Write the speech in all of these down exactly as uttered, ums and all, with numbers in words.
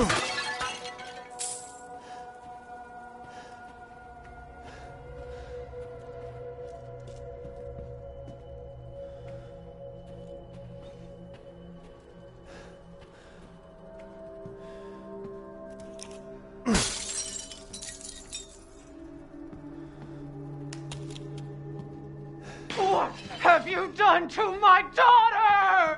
What have you done to my daughter?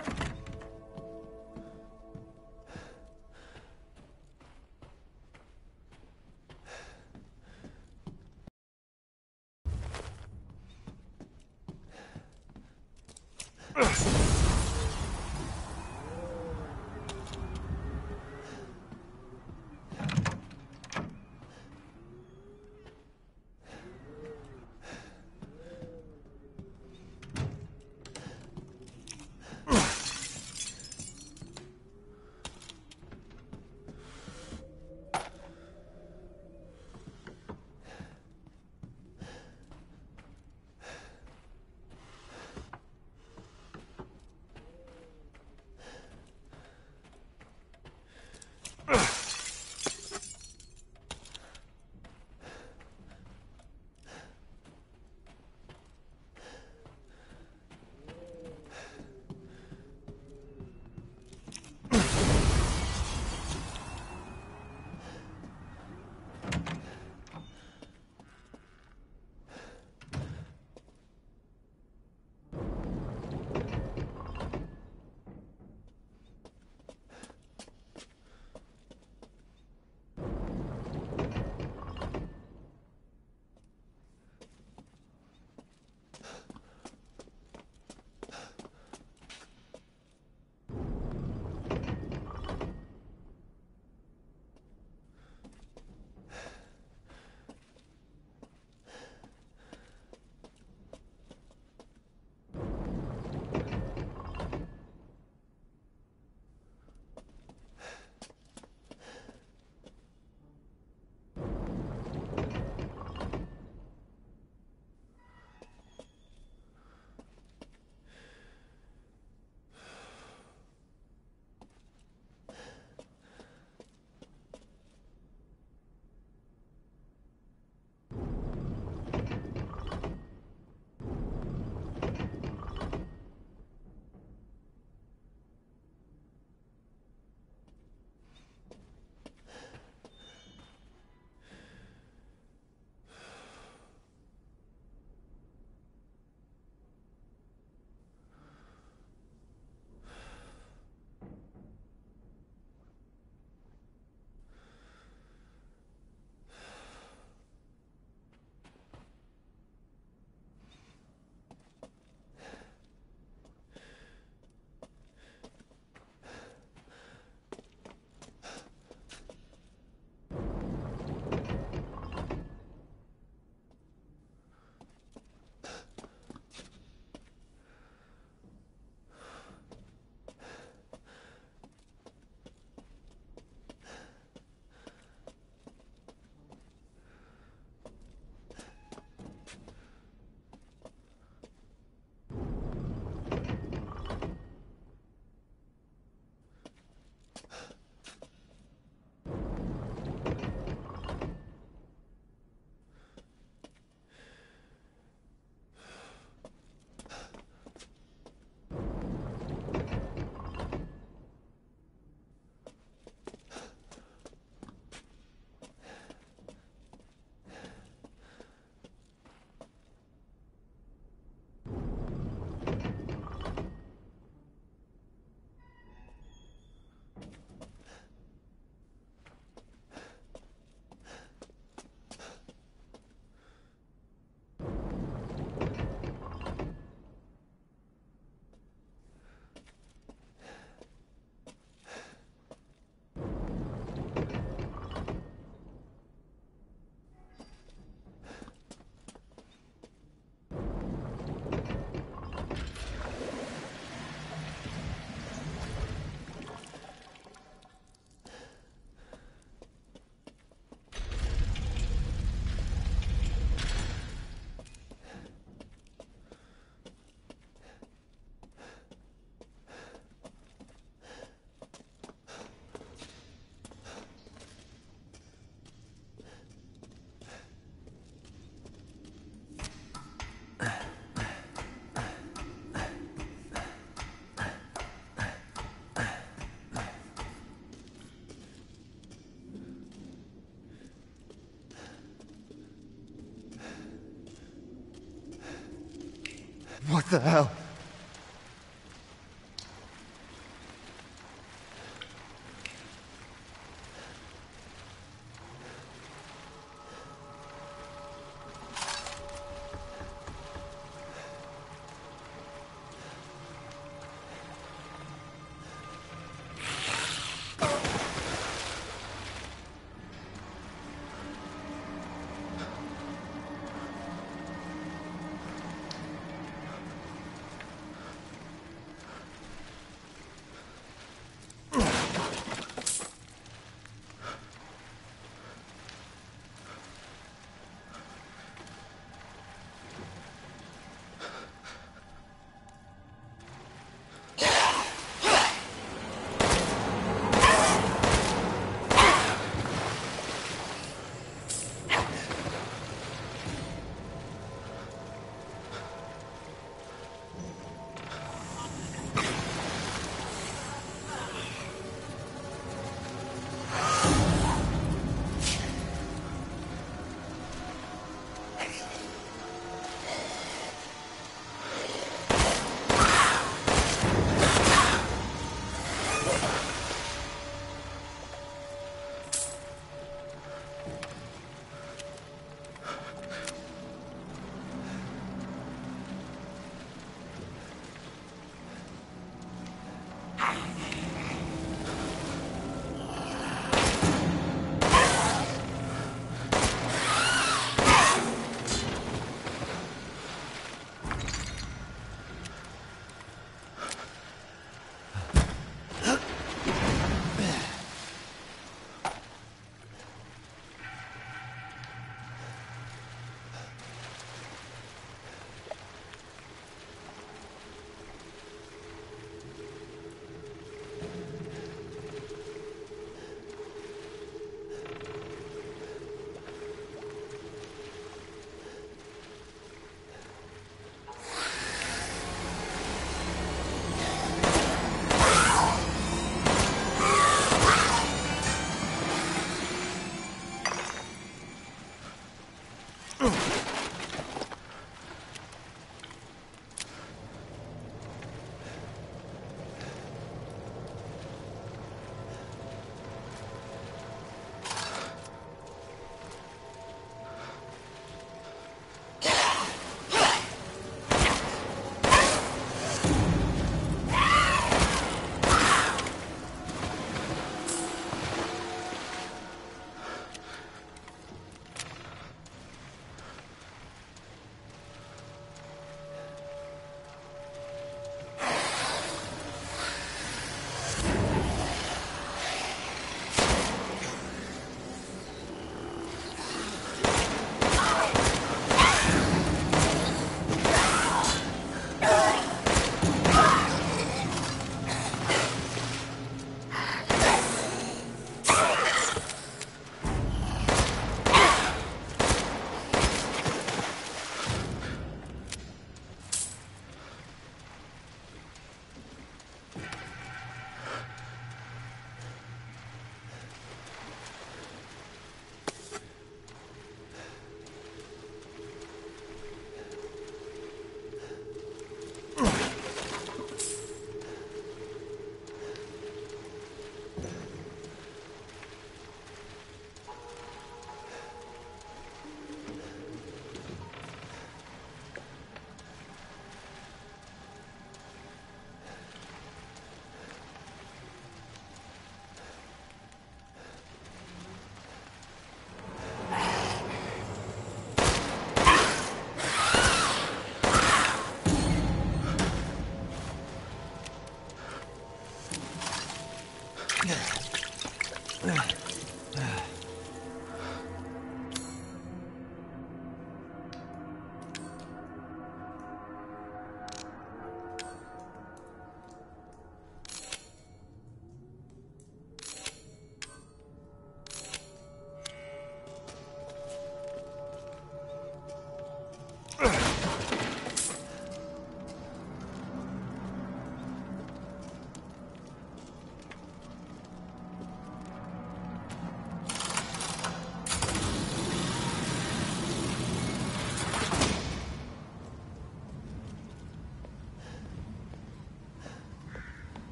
What the hell?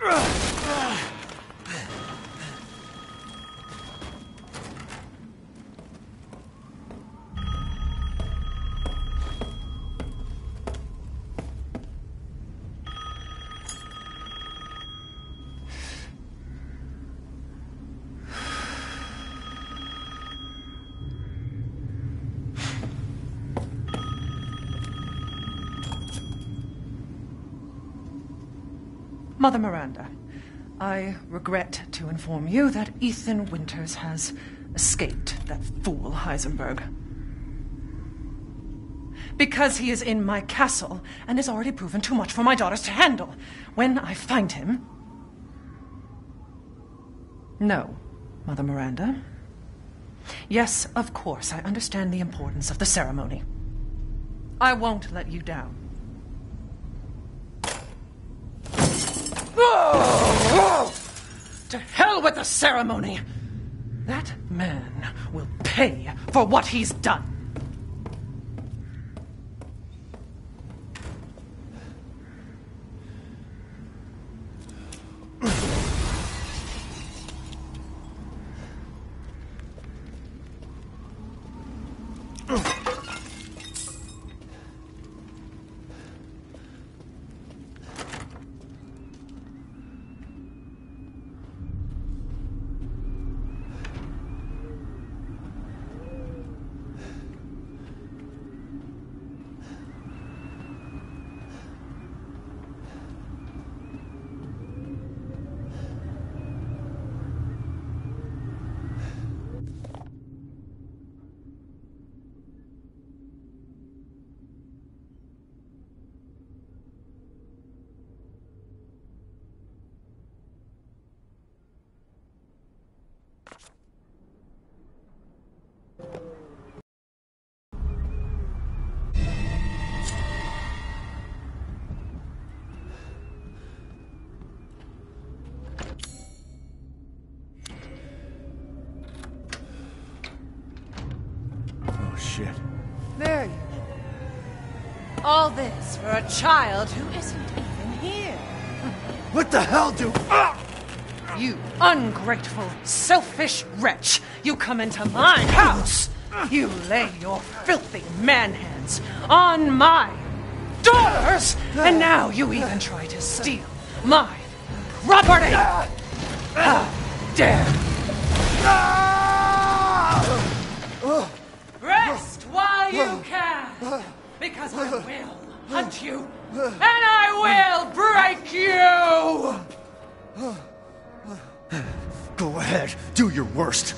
Mother Miranda, I regret to inform you that Ethan Winters has escaped that fool Heisenberg. Because he is in my castle and has already proven too much for my daughters to handle. When I find him... No, Mother Miranda. Yes, of course, I understand the importance of the ceremony. I won't let you down. To hell with the ceremony! That man will pay for what he's done. Shit. There you go. All this for a child who isn't even here. What the hell do... Ah! You ungrateful, selfish wretch! You come into my house! You lay your filthy man-hands on my daughters! And now you even try to steal my property! How dare you! Rest while you can, because I will hunt you, and I will break you! Go ahead, do your worst.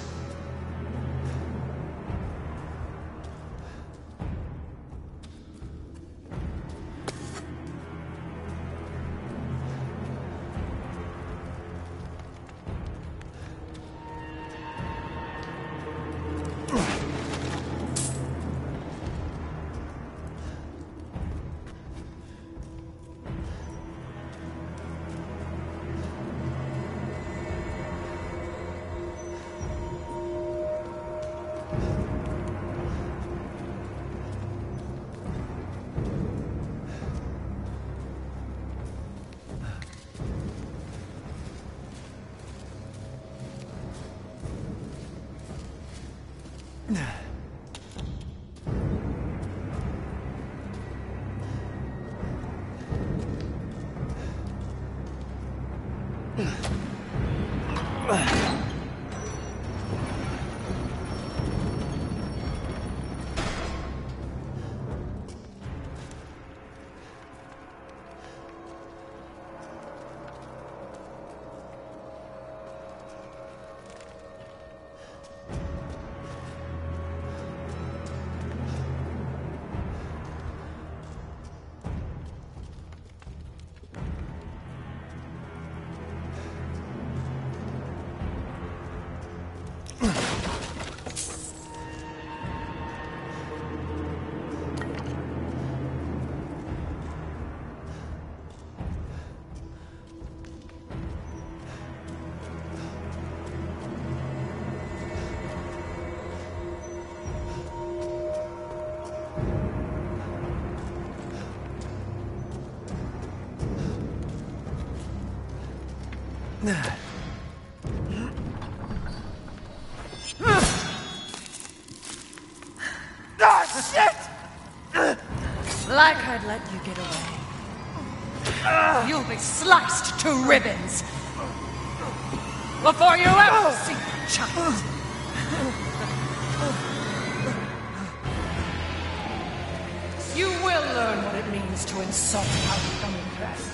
Ah, shit! Like I'd let you get away. You'll be sliced to ribbons before you ever see your child. You will learn what it means to insult our coming best.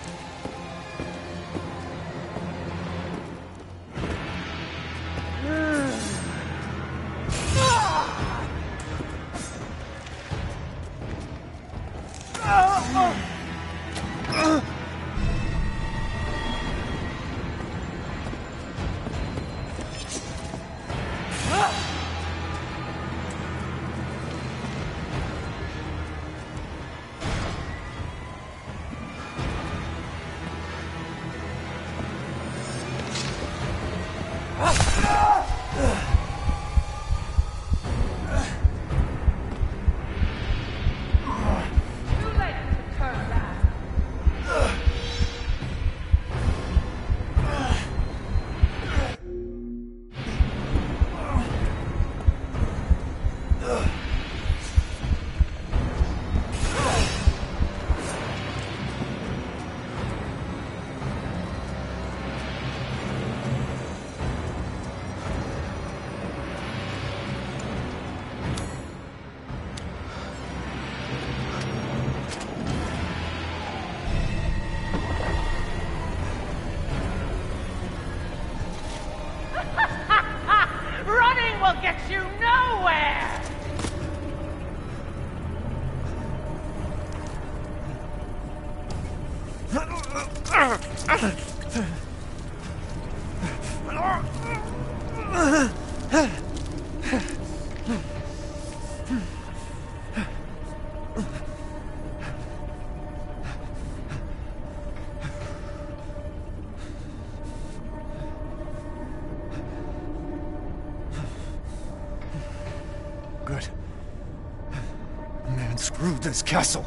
Running will get you nowhere! Good. Man screwed this castle.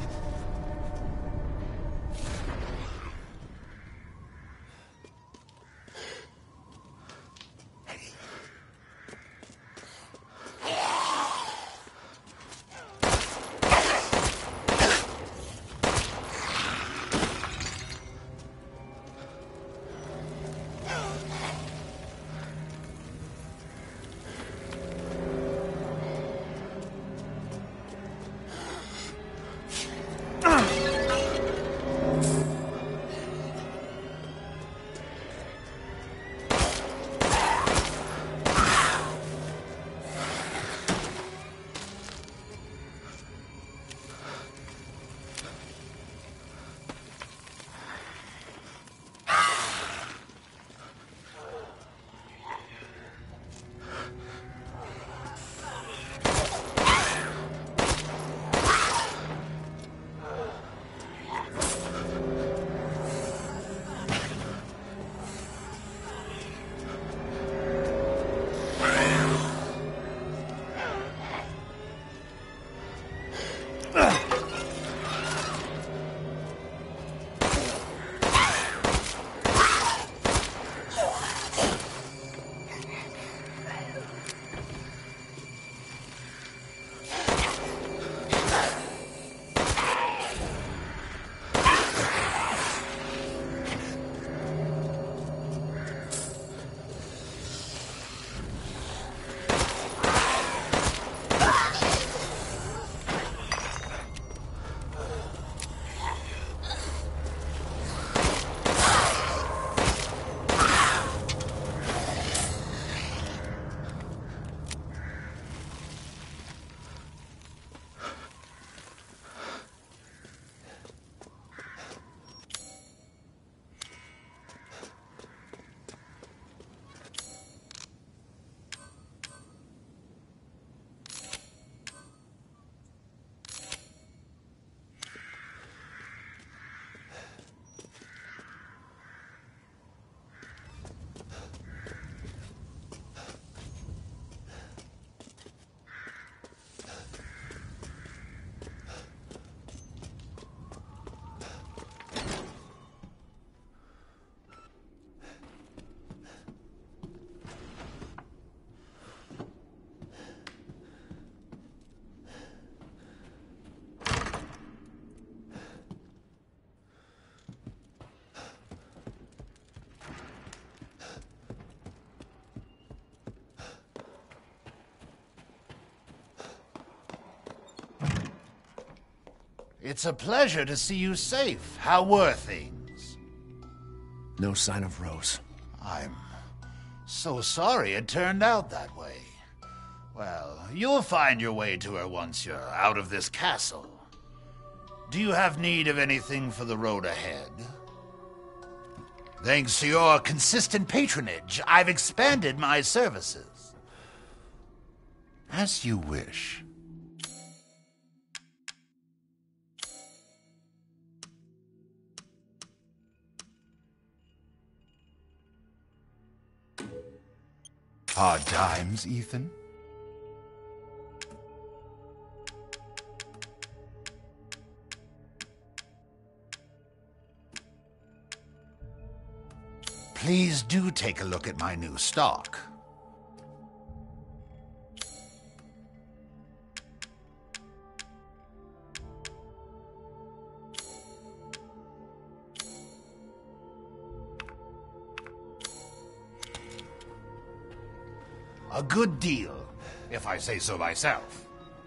It's a pleasure to see you safe. How were things? No sign of Rose. I'm so sorry it turned out that way. Well, you'll find your way to her once you're out of this castle. Do you have need of anything for the road ahead? Thanks to your consistent patronage, I've expanded my services. As you wish. Hard times, Ethan? Please do take a look at my new stock. A good deal, if I say so myself.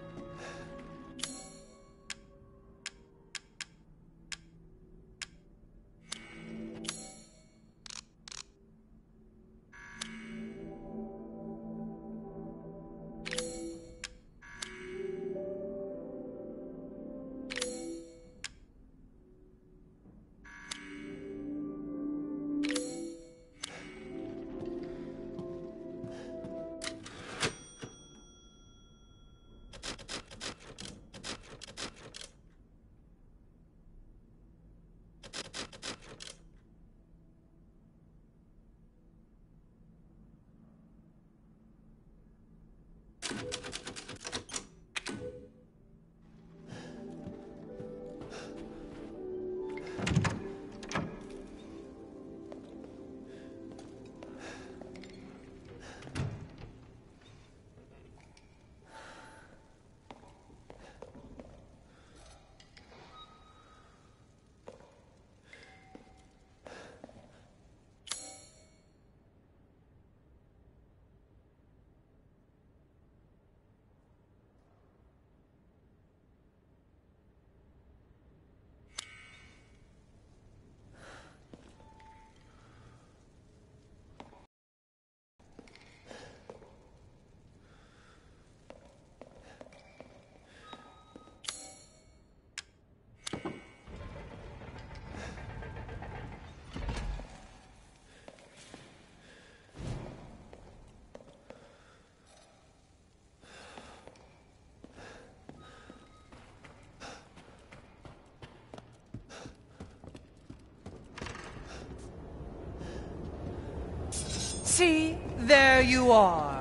See, there you are.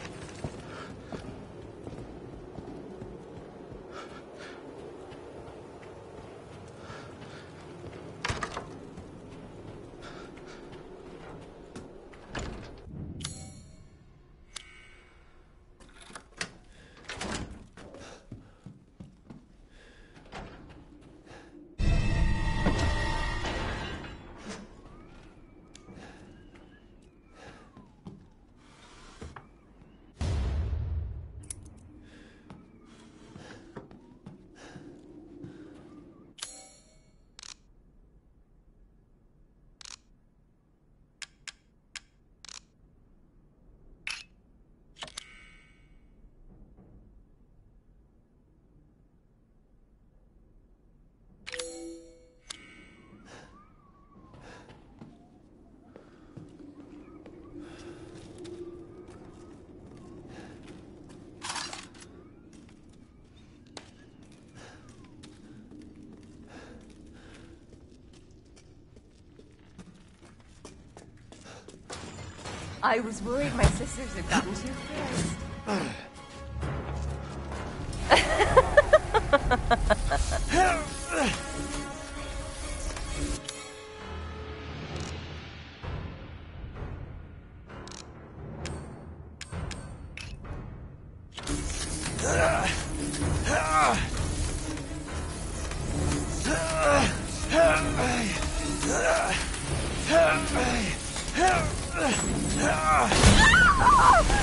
I was worried my sisters had gotten too close.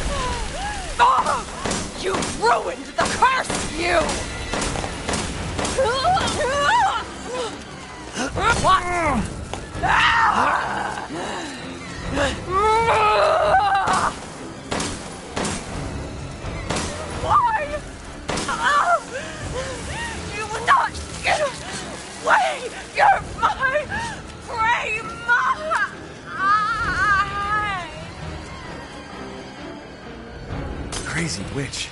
Oh, you ruined the curse, you! Why? You will not get away! You're my prey! My... Crazy witch.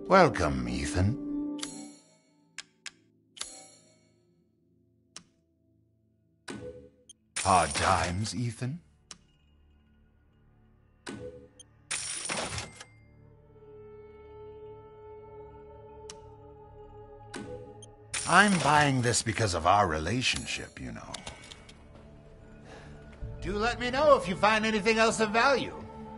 Welcome, Ethan. Hard times, Ethan? I'm buying this because of our relationship, you know. Do let me know if you find anything else of value.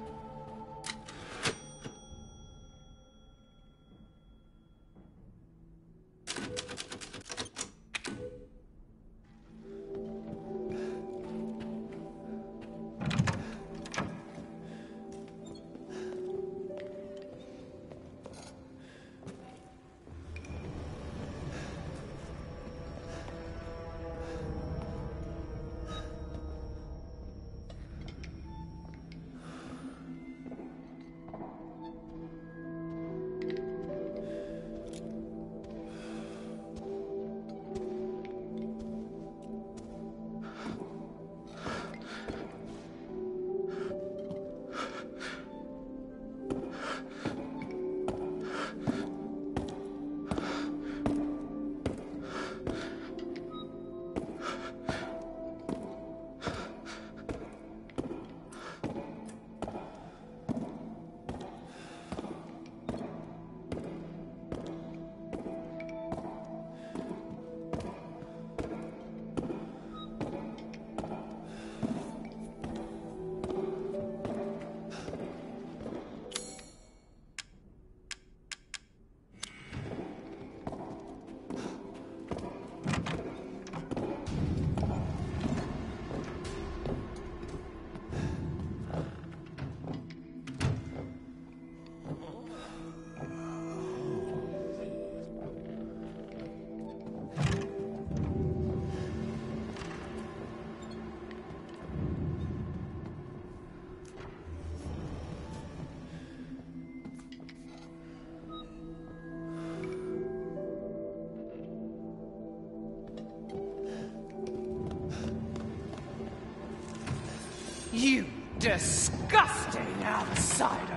You disgusting outsider!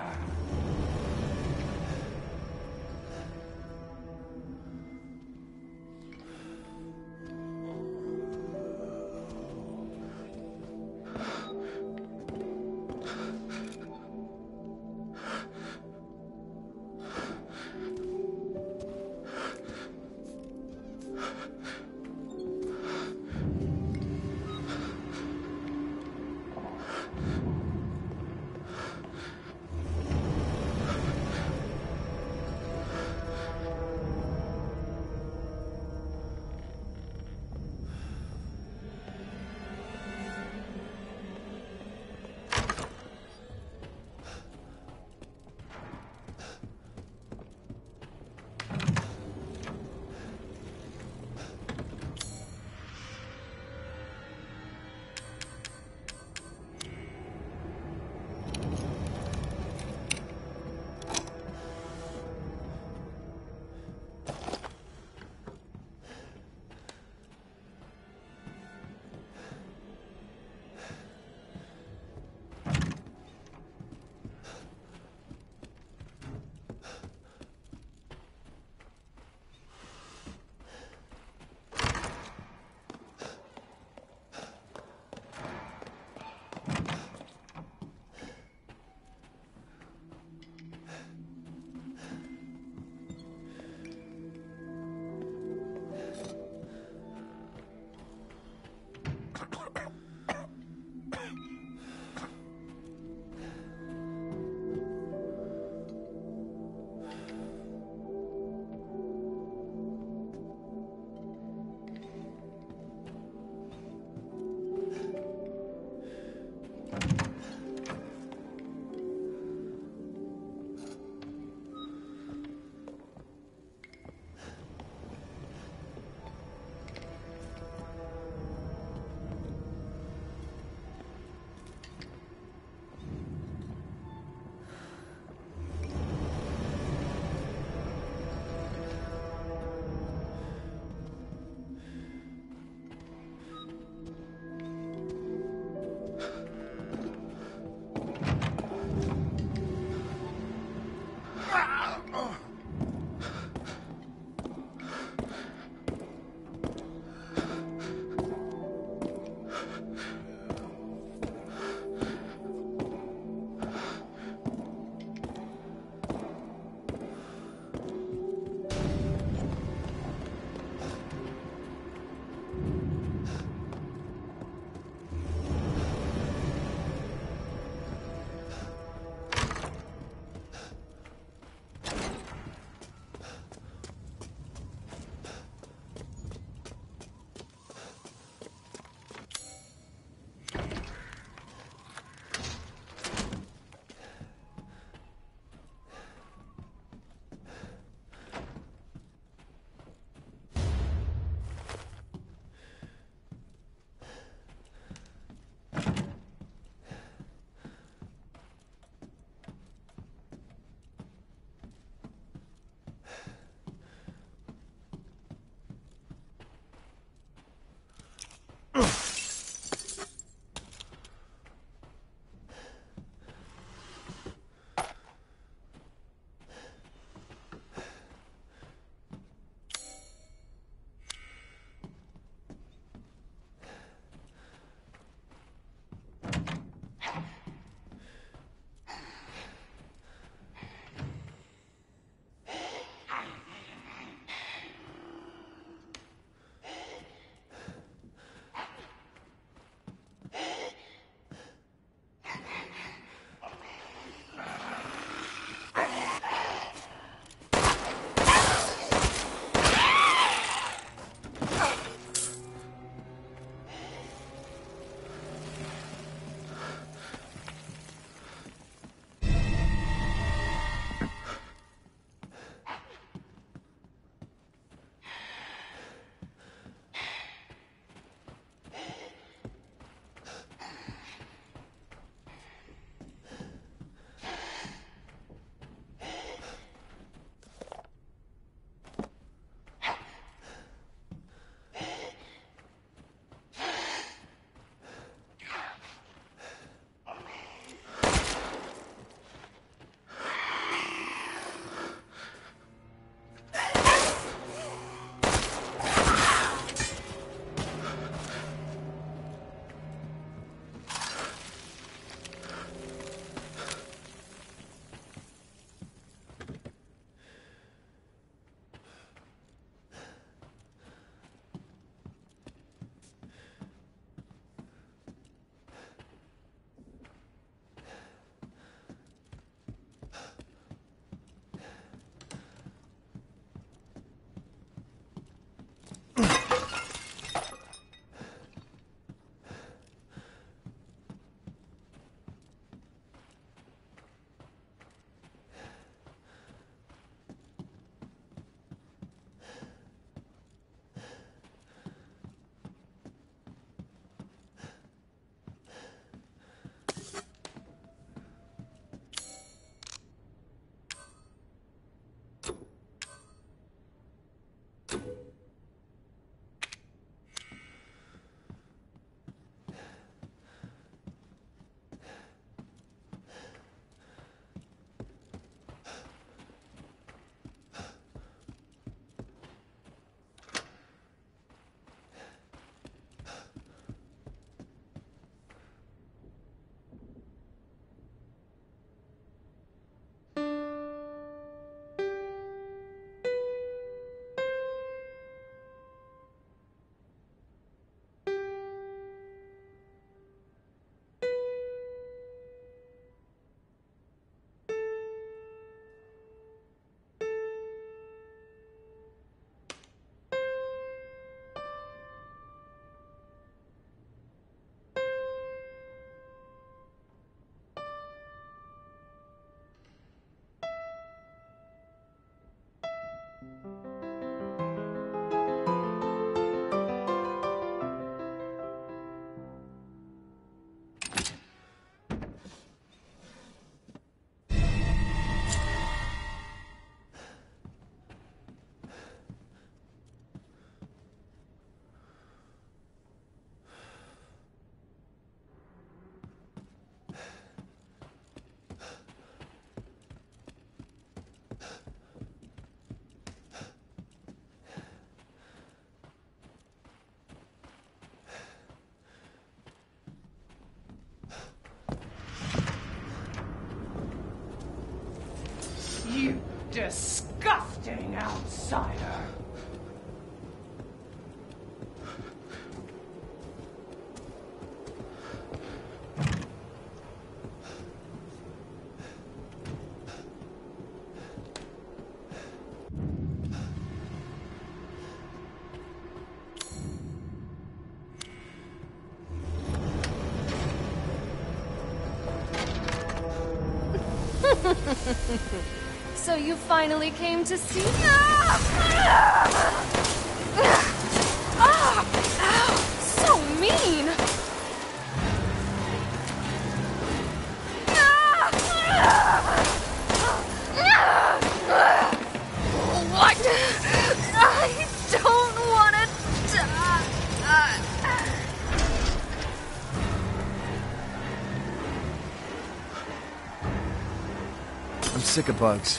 Disgusting outsider! So you finally came to see? Ah! Ah! Ow! So mean! What? I don't want to die. I'm sick of bugs.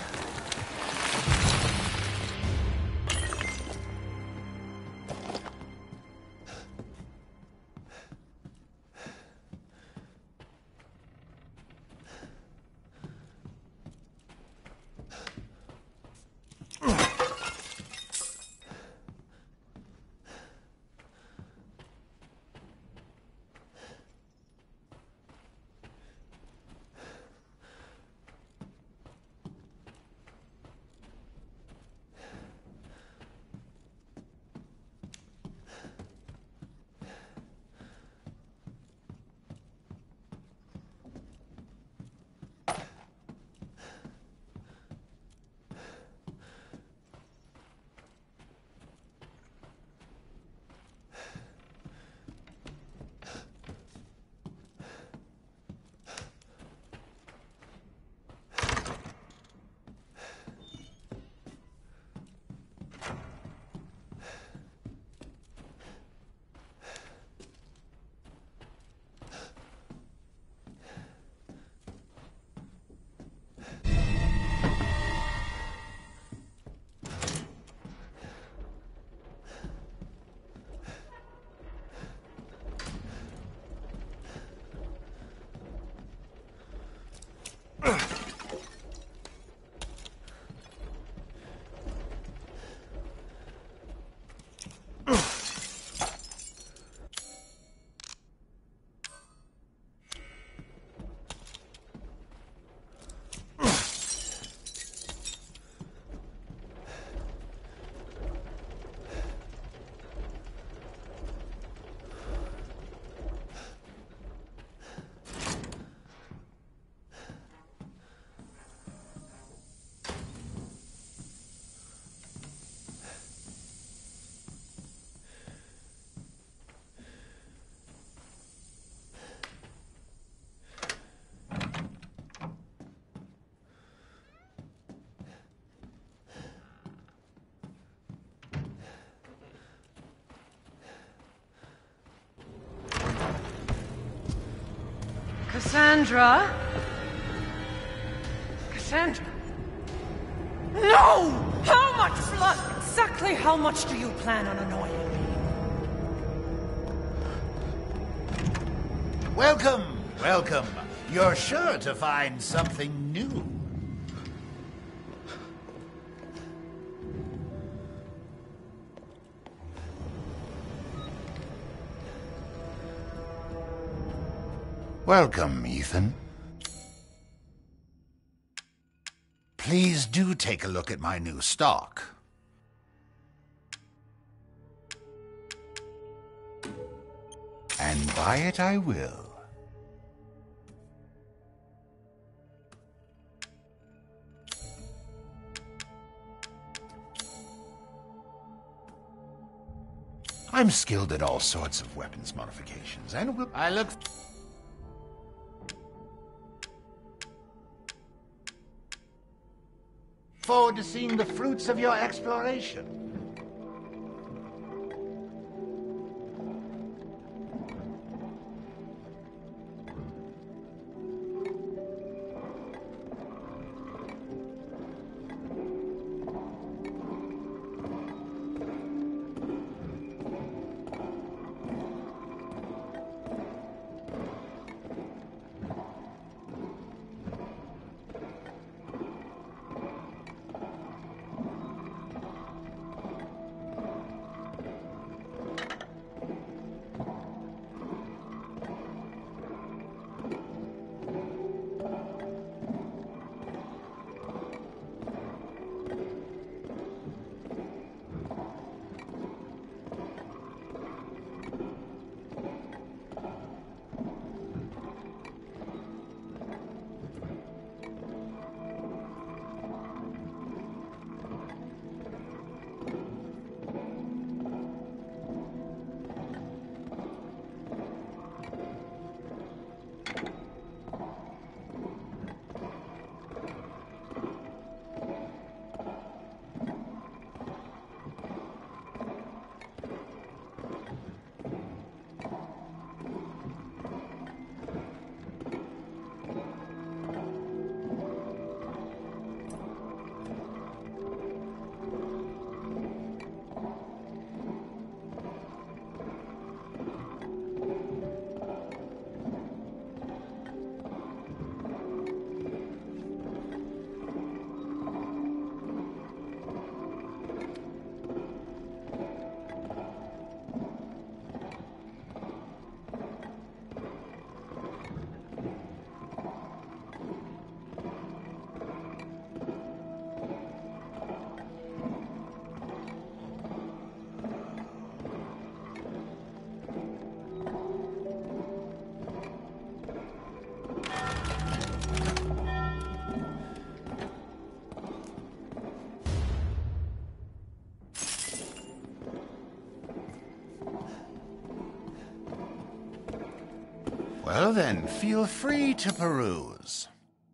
Cassandra? Cassandra? No! How much blood? Exactly how much do you plan on annoying me? Welcome, welcome. You're sure to find something new. Welcome, Ethan. Please do take a look at my new stock. And buy it I will. I'm skilled at all sorts of weapons modifications, and will I look... forward to seeing the fruits of your exploration. Well then, feel free to peruse.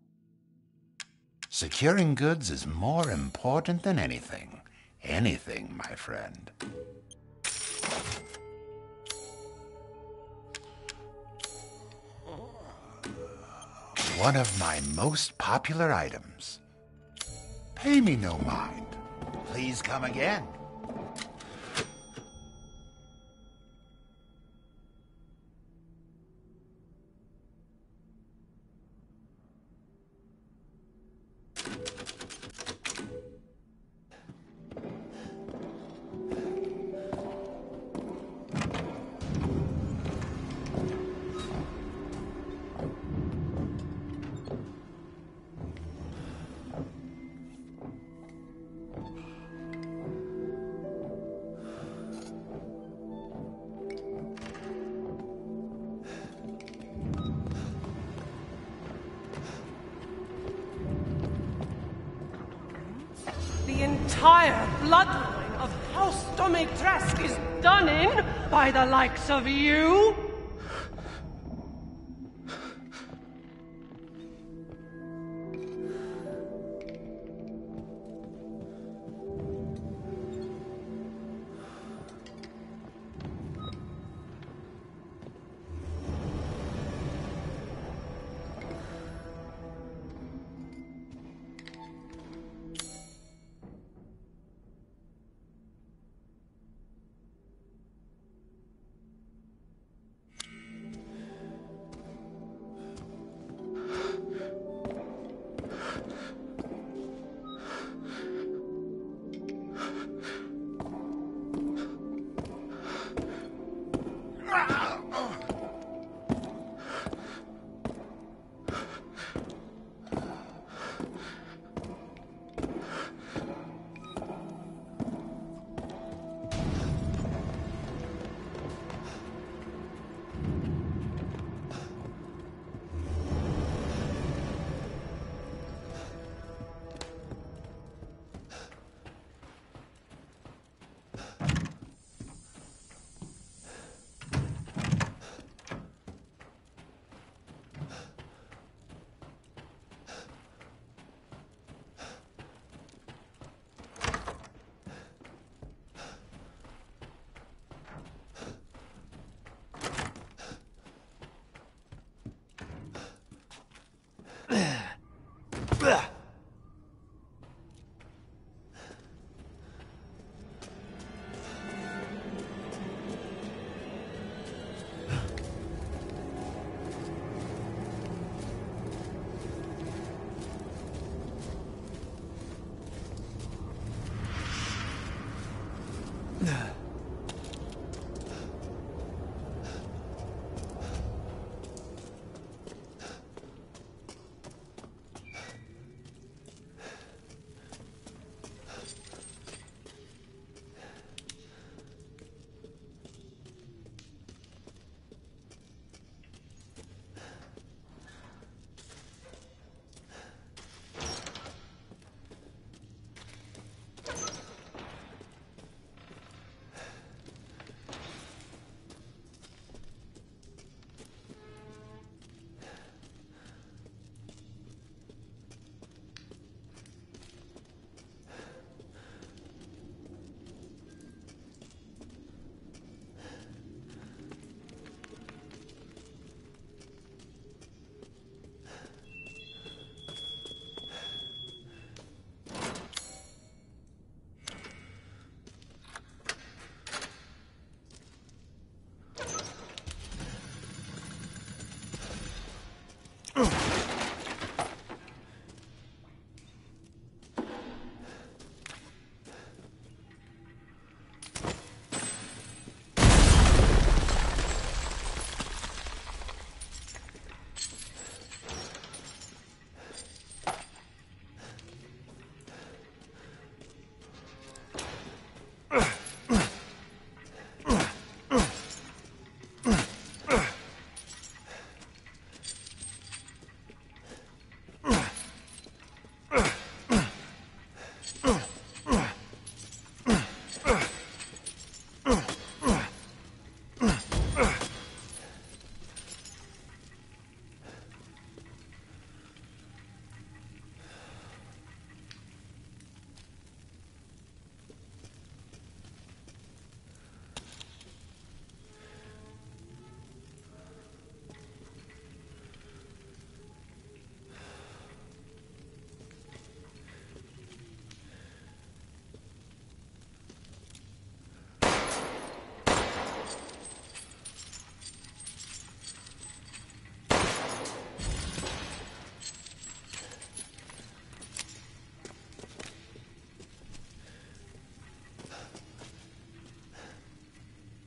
Securing goods is more important than anything. Anything, my friend. One of my most popular items. Pay me no mind. Please come again. The entire bloodline of House Domitresk is done in by the likes of you?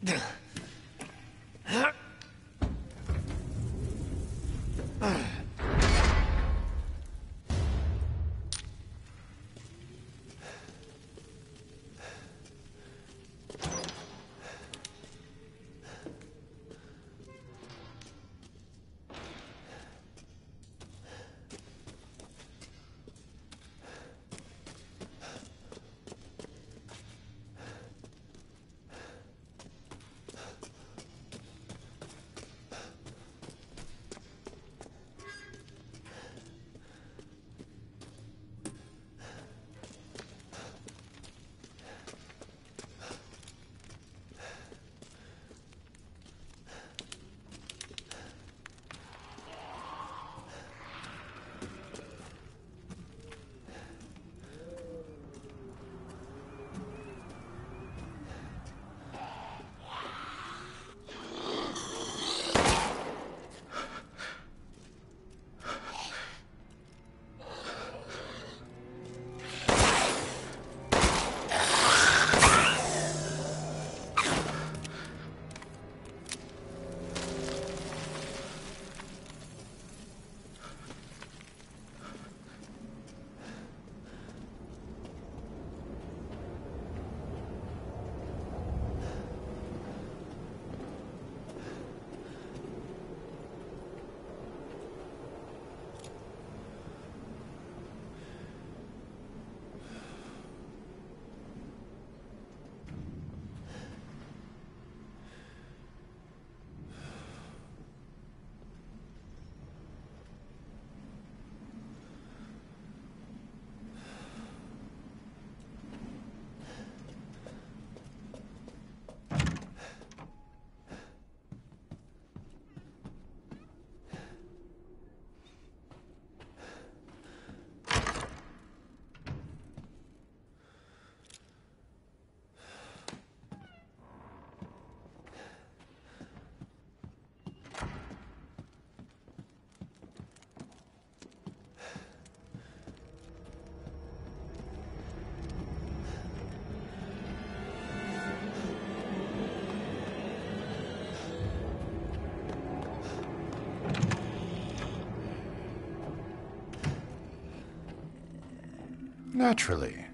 Naturally.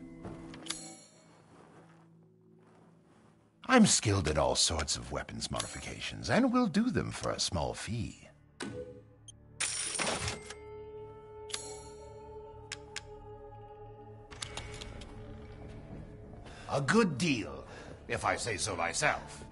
I'm skilled at all sorts of weapons modifications, and will do them for a small fee. A good deal, if I say so myself.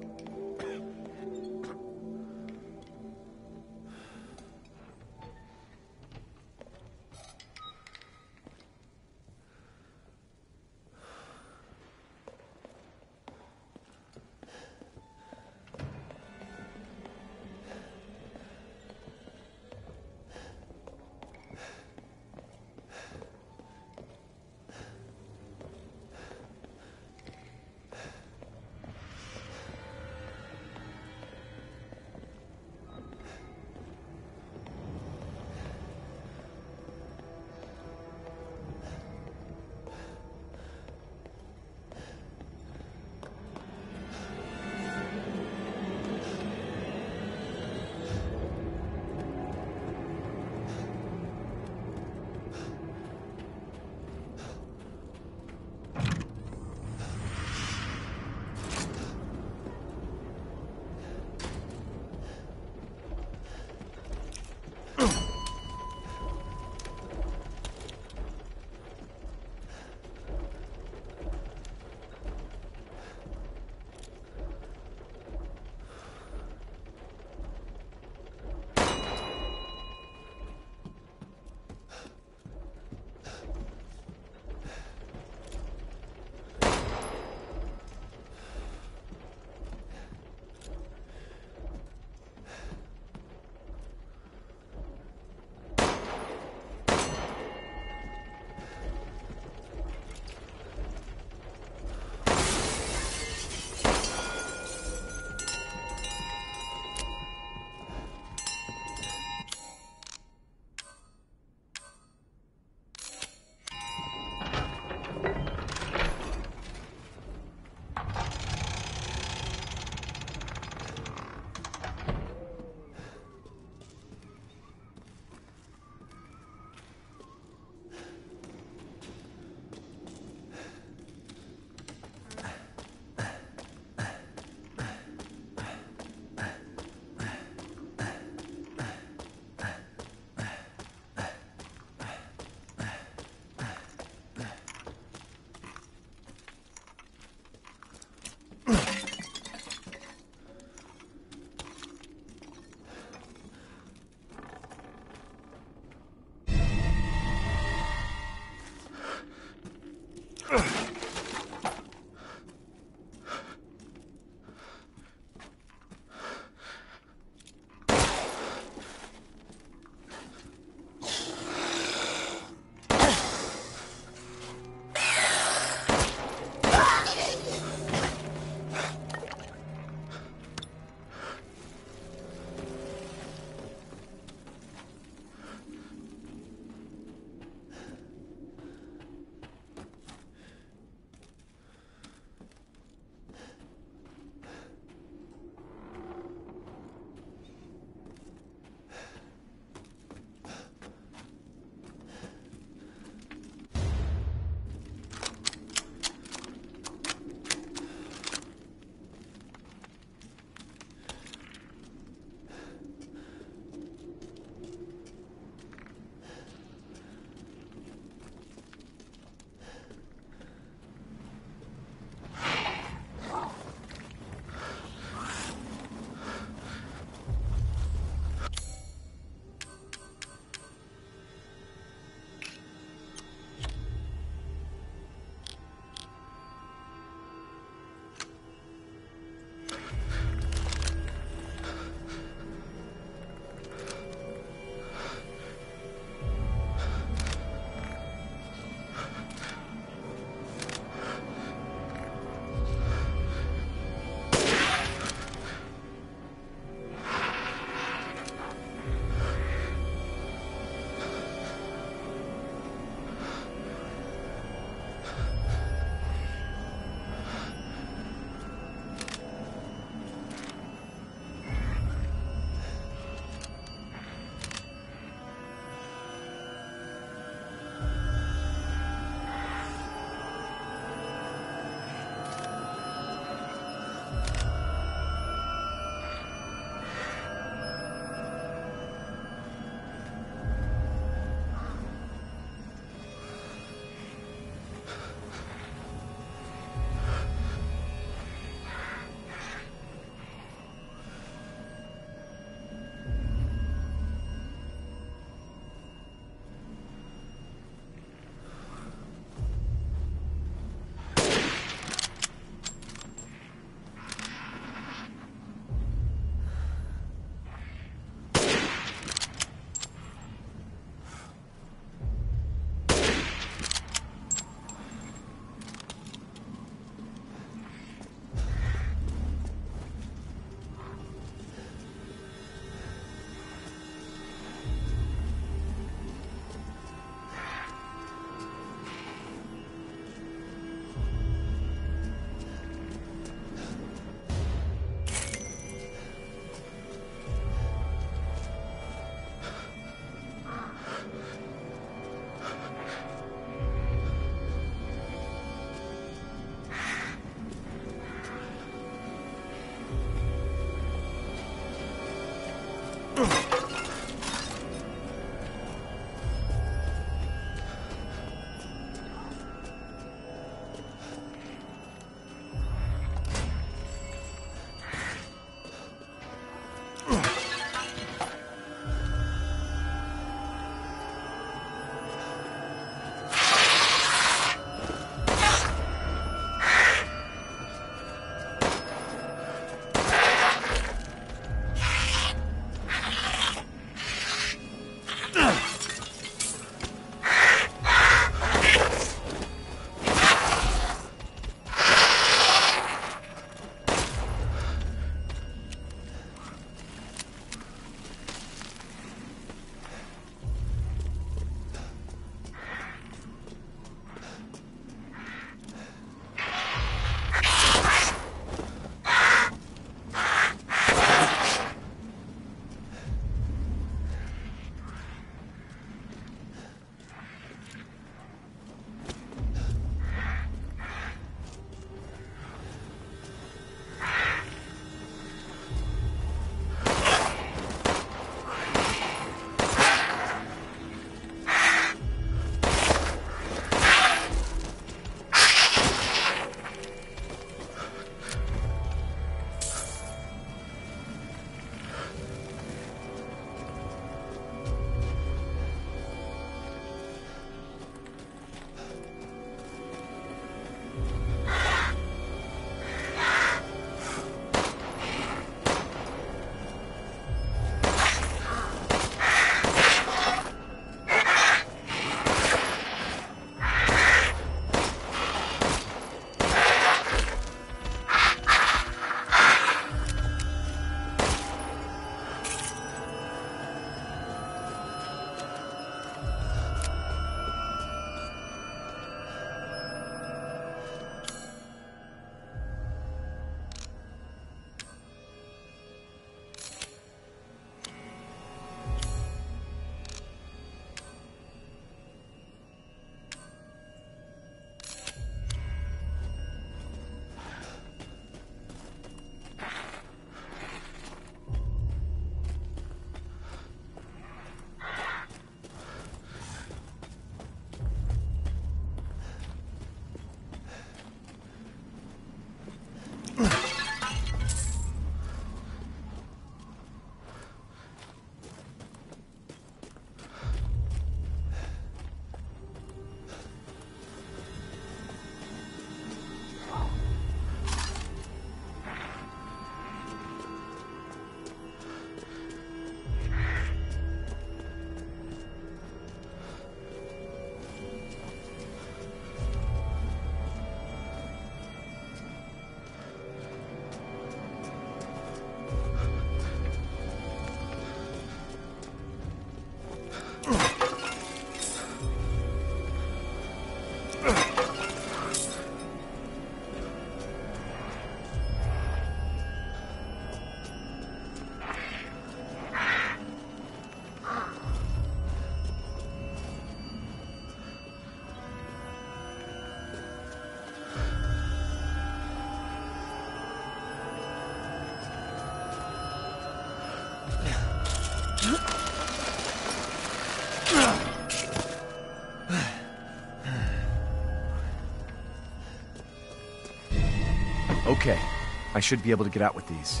Okay, I should be able to get out with these.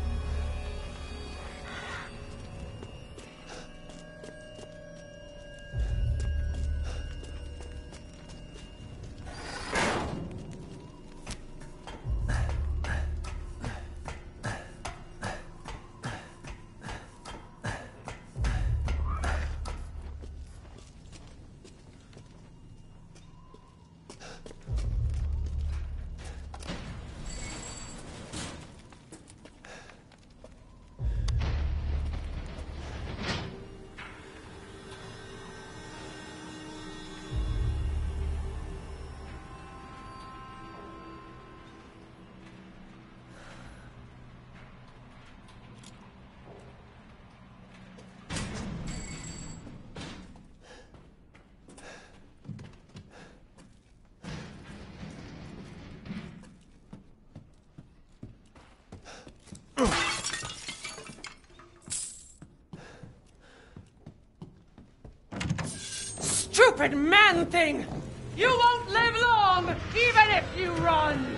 Stupid man-thing! You won't live long, even if you run!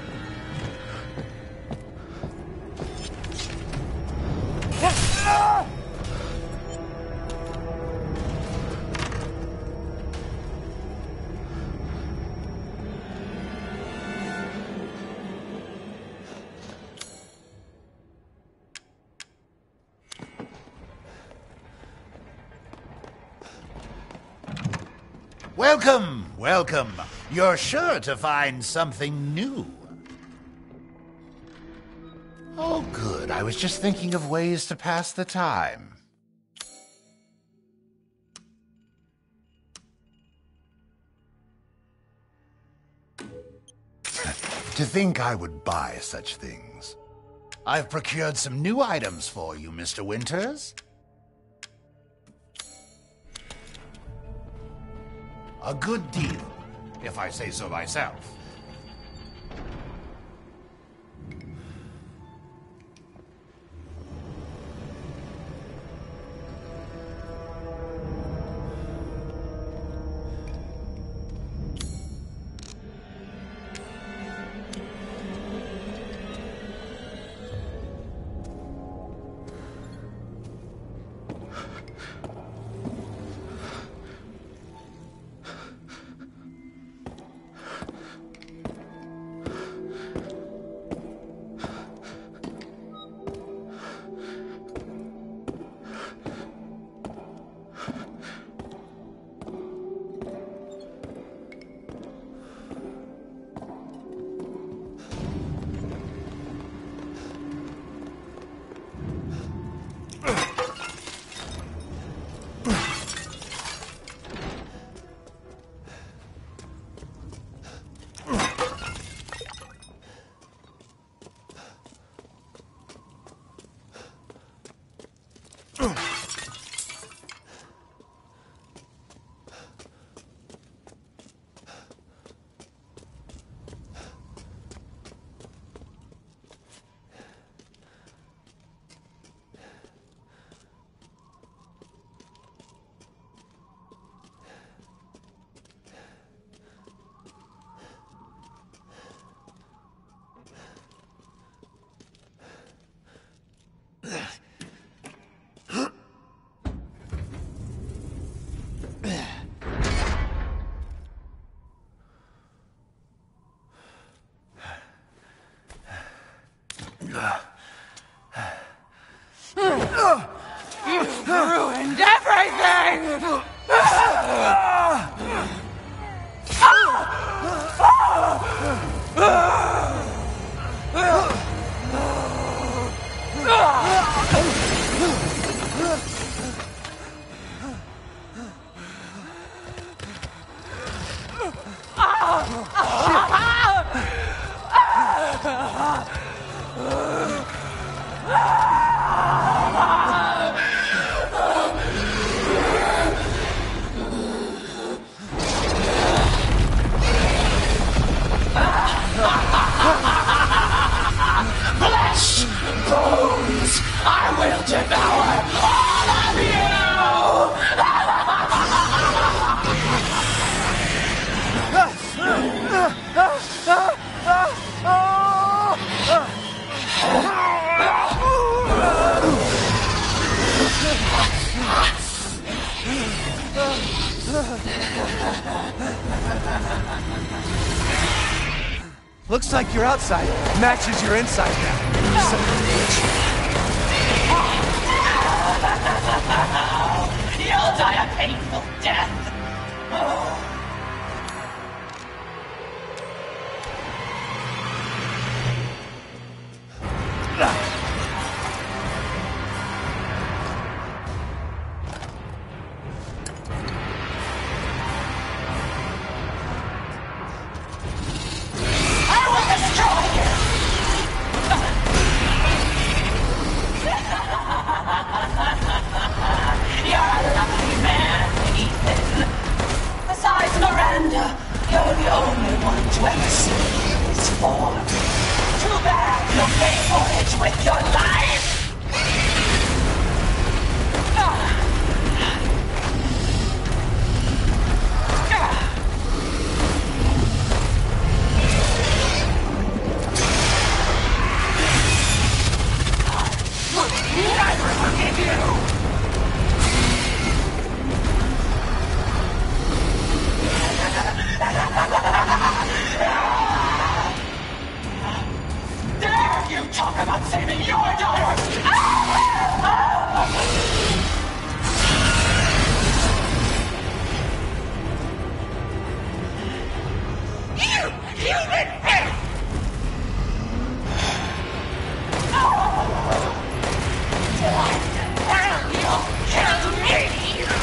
Welcome, welcome. You're sure to find something new. Oh, good. I was just thinking of ways to pass the time. To think I would buy such things. I've procured some new items for you, Mister Winters. A good deal, if I say so myself. You've ruined everything! Flesh, bones, I will devour all of you! Looks like your outside matches your inside now. Son of a bitch. You'll die a painful death. Oh. You're the only one to ever see his form. Too bad you'll pay for it with your life! Ah. Ah. Never forgive you! Dare you talk about saving your daughter! You human being! You'll kill me!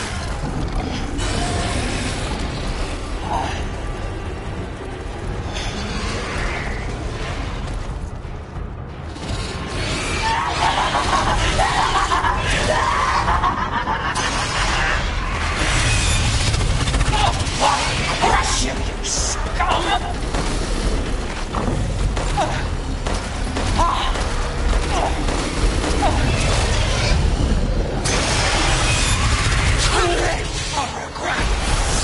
Crush you, you scum! Too late for regrets!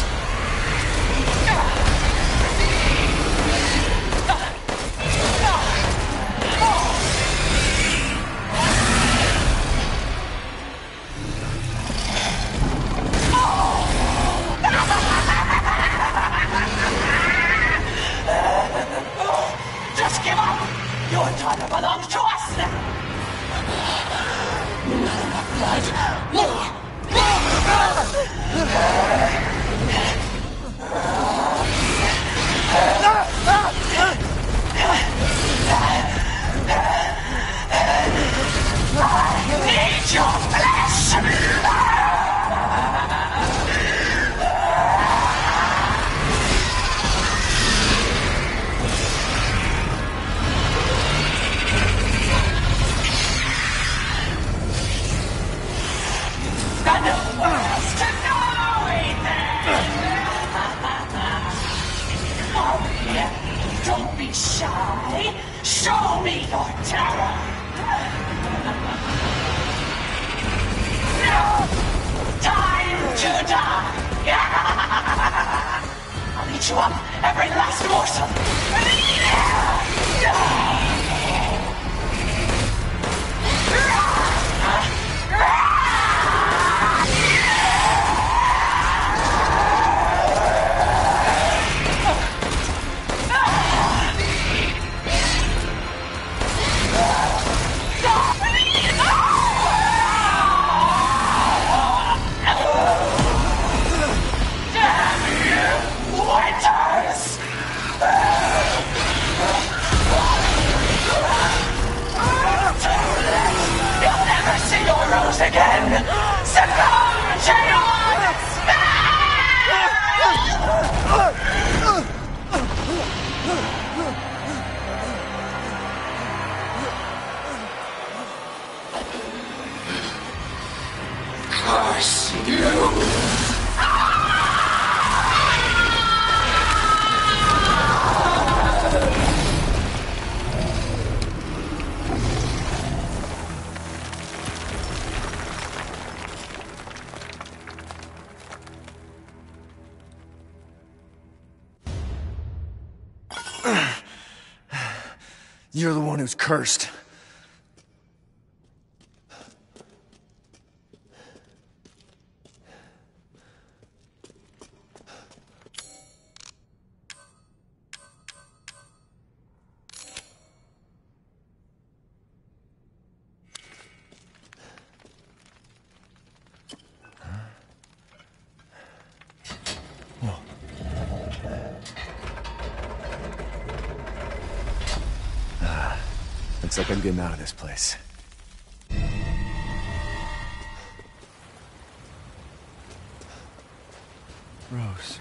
Just give up! Your daughter belongs to us now! Not enough blood! More! I need your flesh! Got nowhere else to go, Ethan! Oh, yeah. Don't be shy. Show me your terror. No! Time to die! I'll eat you up, every last morsel! Winters! You'll never see your rose again! Succumb to your curse you! You're the one who's cursed. Looks like I'm getting out of this place. Rose.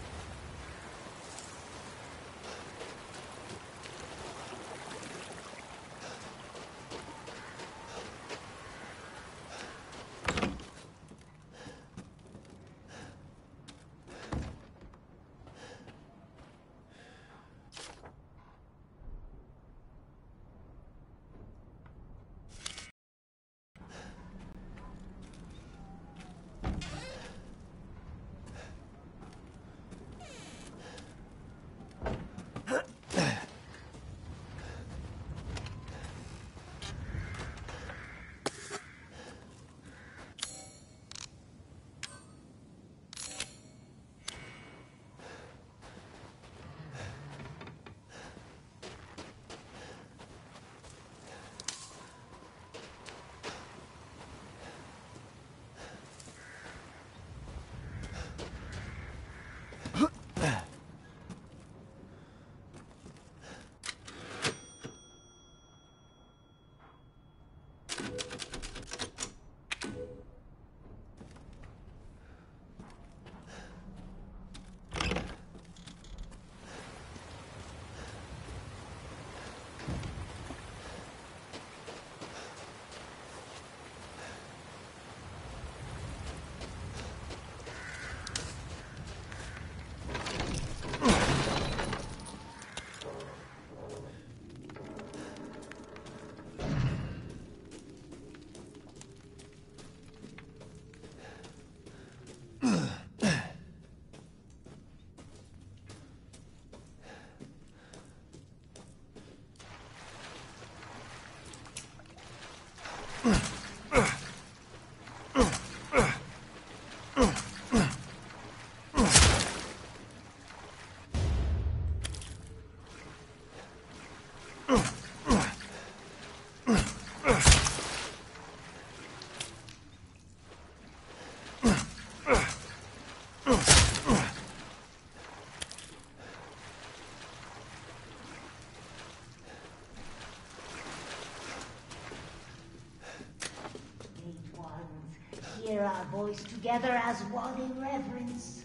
Hear our voice together as one in reverence.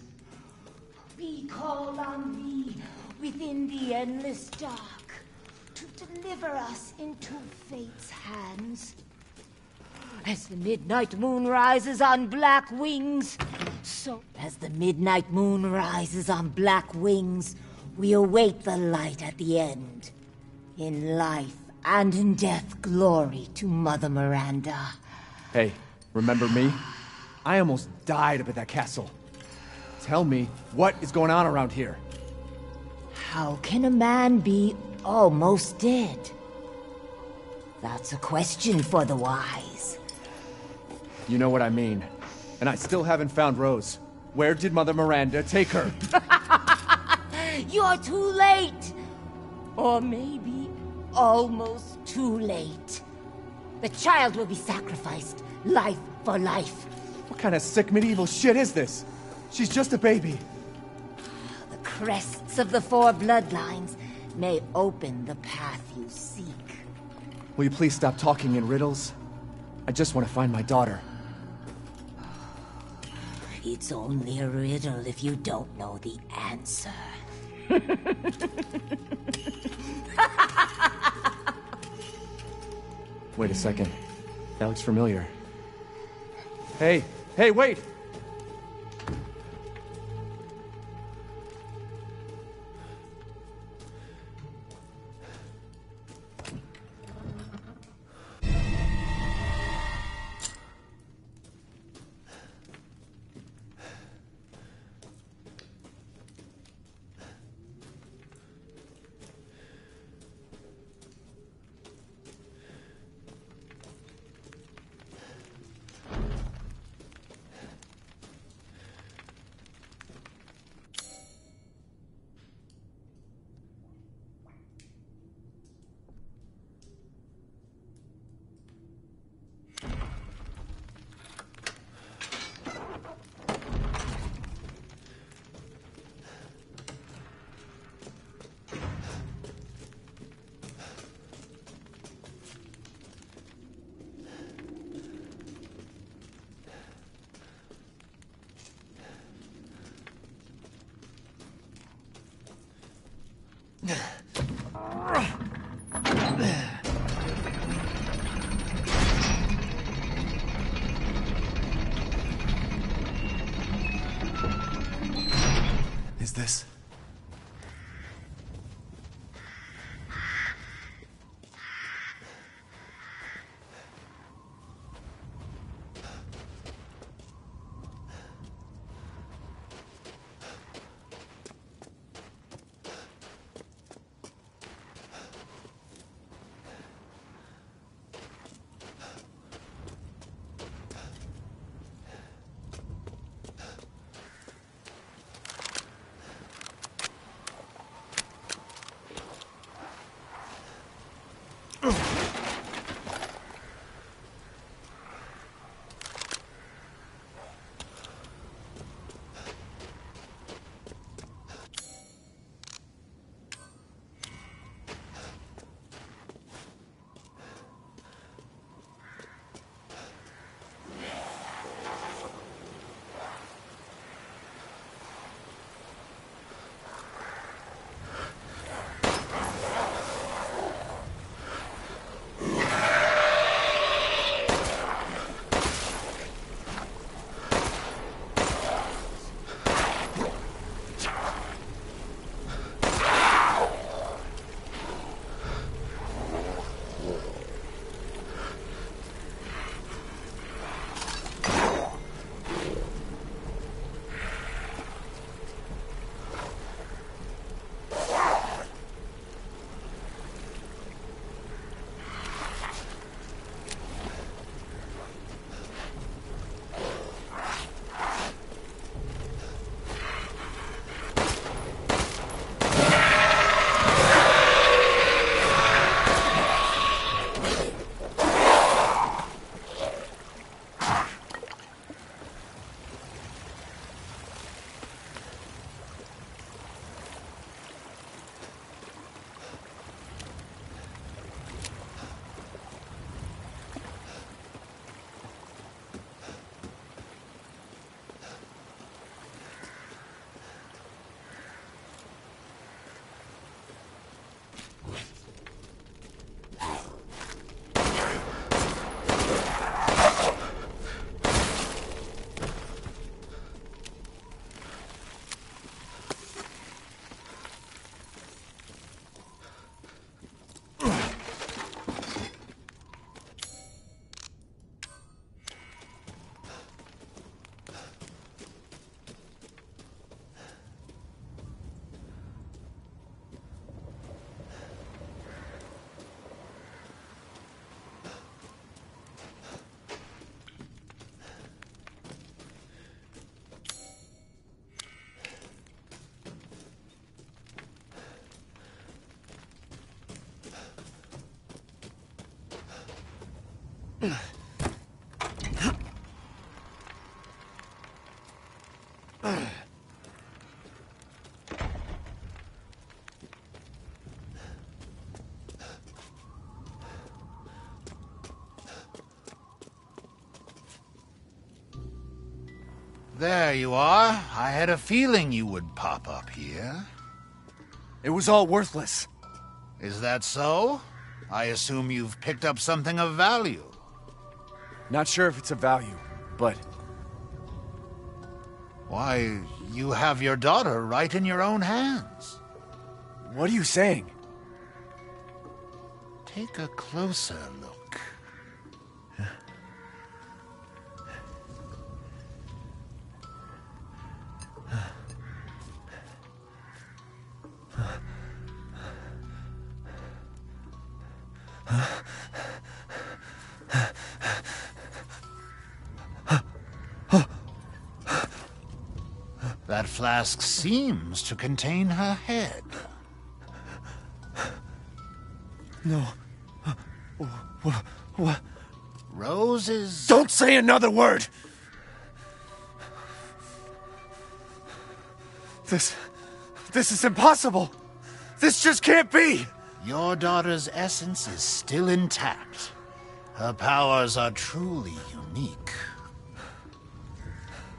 We call on thee within the endless dark to deliver us into fate's hands. As the midnight moon rises on black wings, so as the midnight moon rises on black wings, we await the light at the end. In life and in death, glory to Mother Miranda. Hey, remember me? I almost died up at that castle. Tell me, what is going on around here? How can a man be almost dead? That's a question for the wise. You know what I mean. And I still haven't found Rose. Where did Mother Miranda take her? You're too late! Or maybe almost too late. The child will be sacrificed, life for life. What kind of sick medieval shit is this? She's just a baby. The crests of the four bloodlines may open the path you seek. Will you please stop talking in riddles? I just want to find my daughter. It's only a riddle if you don't know the answer. Wait a second. That looks familiar. Hey! Hey, wait! Is this... There you are. I had a feeling you would pop up here. It was all worthless. Is that so? I assume you've picked up something of value. Not sure if it's of value, but... Why, you have your daughter right in your own hands. What are you saying? Take a closer look. That flask seems to contain her head. No. What? Roses... Don't say another word! This... This is impossible! This just can't be! Your daughter's essence is still intact. Her powers are truly unique.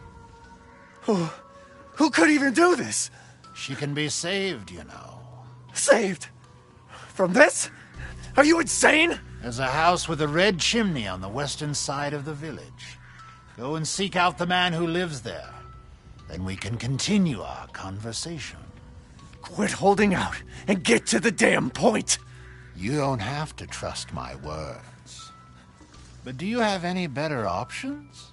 Who... Who could even do this? She can be saved, you know. Saved? From this? Are you insane? There's a house with a red chimney on the western side of the village. Go and seek out the man who lives there. Then we can continue our conversation. Quit holding out and get to the damn point. You don't have to trust my words. But do you have any better options?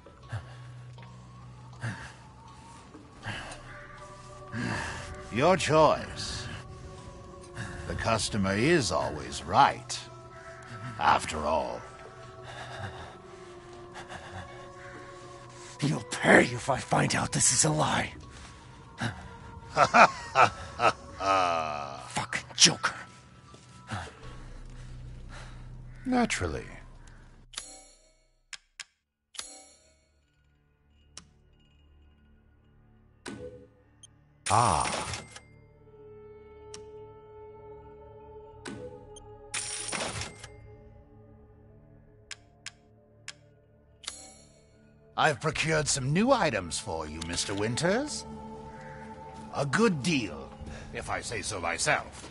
Your choice. The customer is always right. After all. You'll pay if I find out this is a lie. Fucking Joker. Naturally. Ah. I've procured some new items for you, Mister Winters. A good deal, if I say so myself.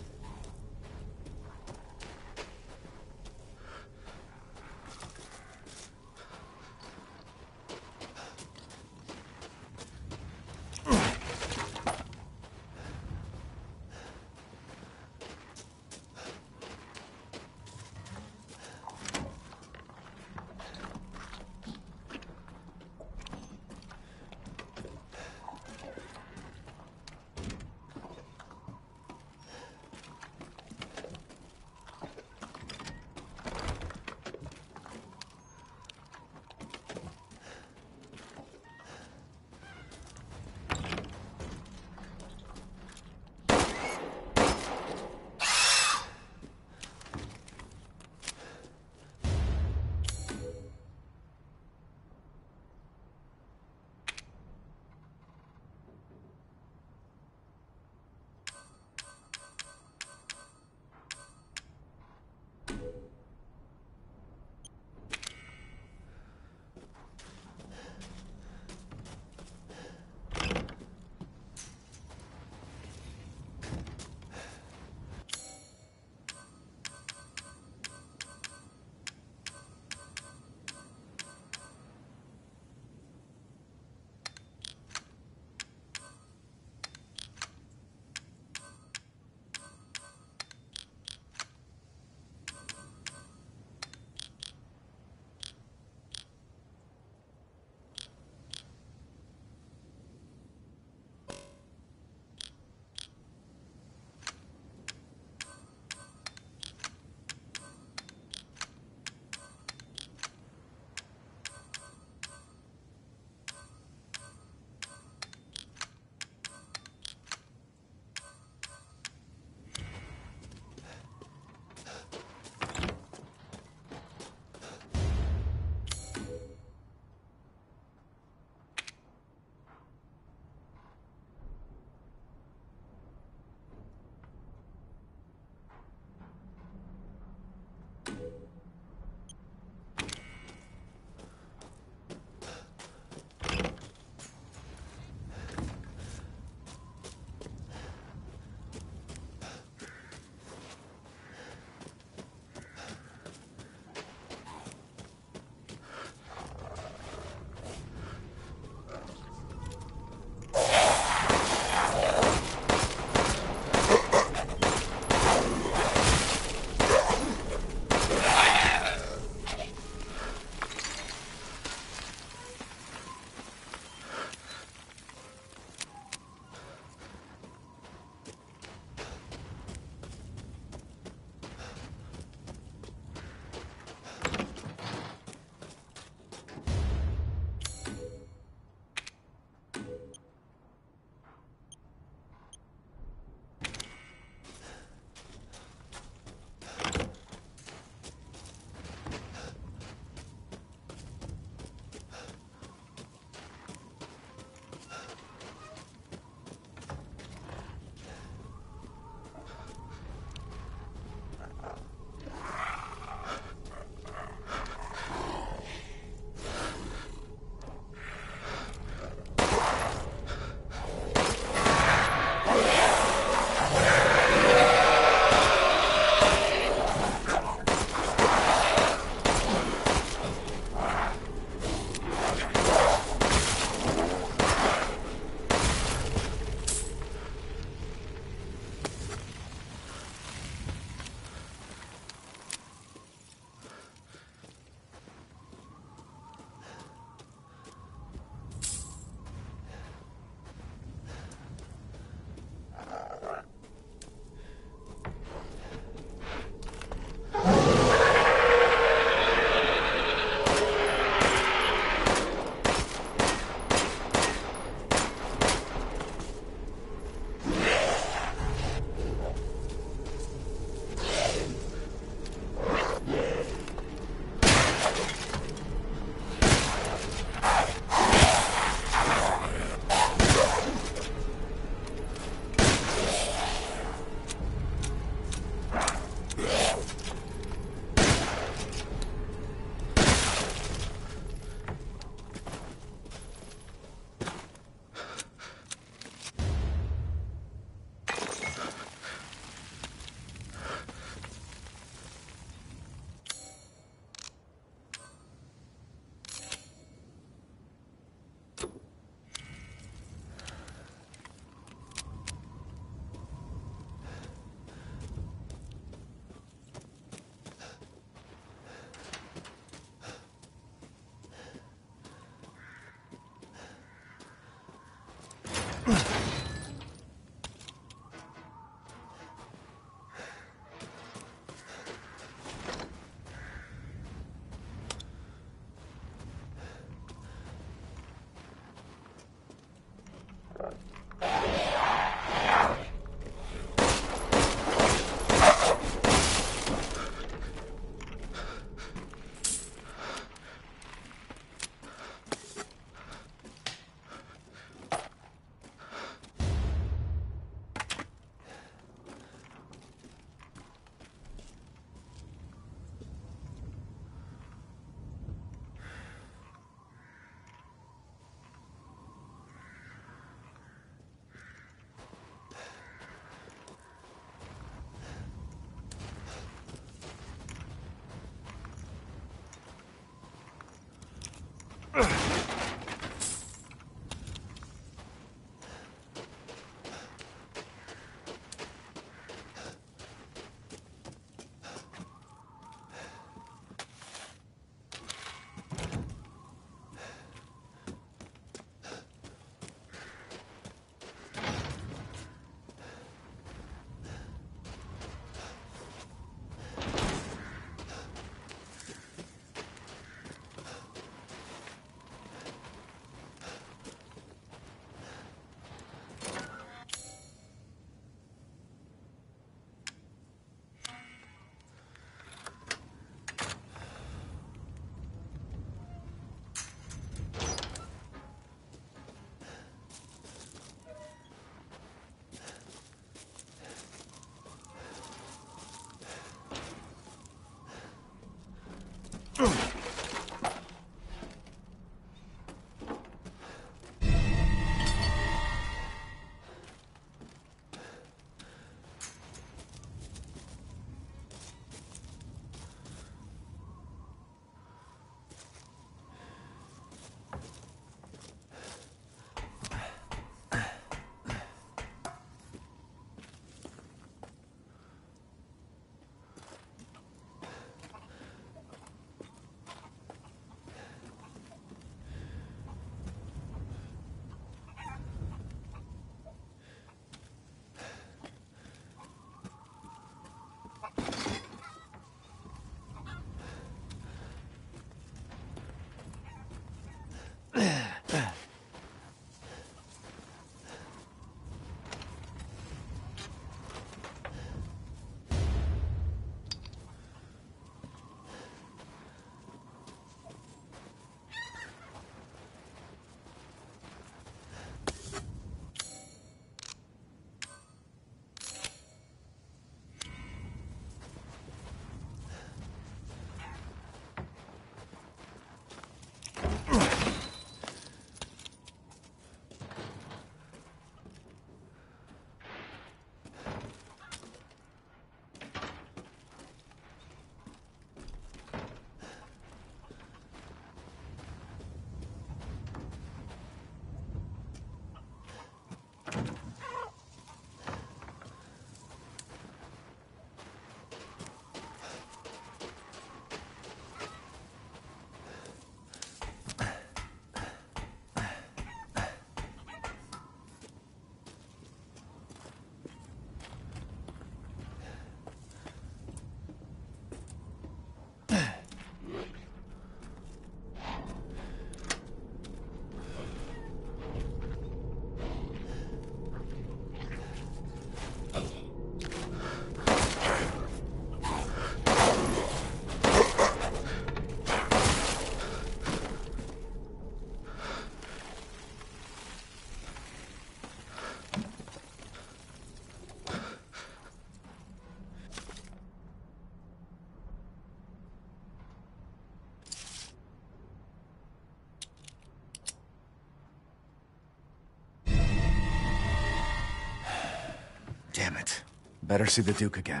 Damn it. Better see the Duke again.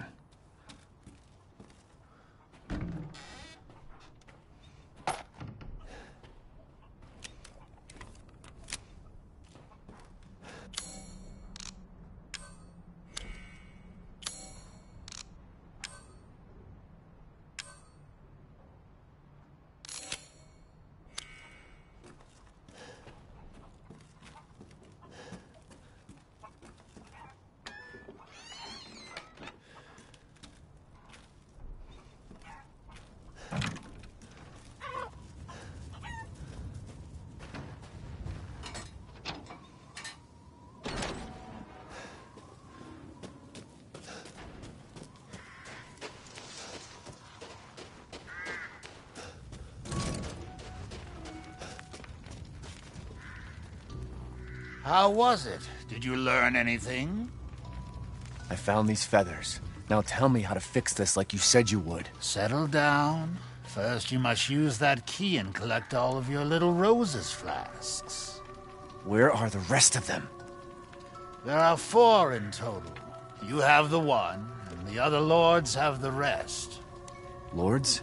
How was it? Did you learn anything? I found these feathers. Now tell me how to fix this like you said you would. Settle down. First, you must use that key and collect all of your little roses flasks. Where are the rest of them? There are four in total. You have the one, and the other lords have the rest. Lords?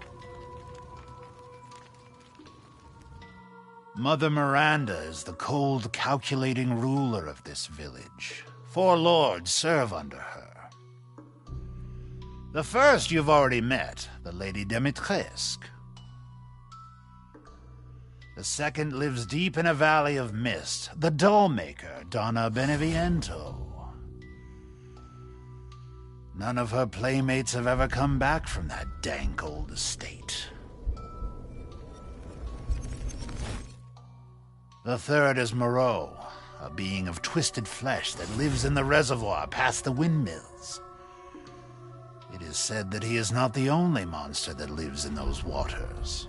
Mother Miranda is the cold, calculating ruler of this village. Four lords serve under her. The first you've already met, the Lady Dimitrescu. The second lives deep in a valley of mist, the doll-maker, Donna Beneviento. None of her playmates have ever come back from that dank old estate. The third is Moreau, a being of twisted flesh that lives in the reservoir past the windmills. It is said that he is not the only monster that lives in those waters.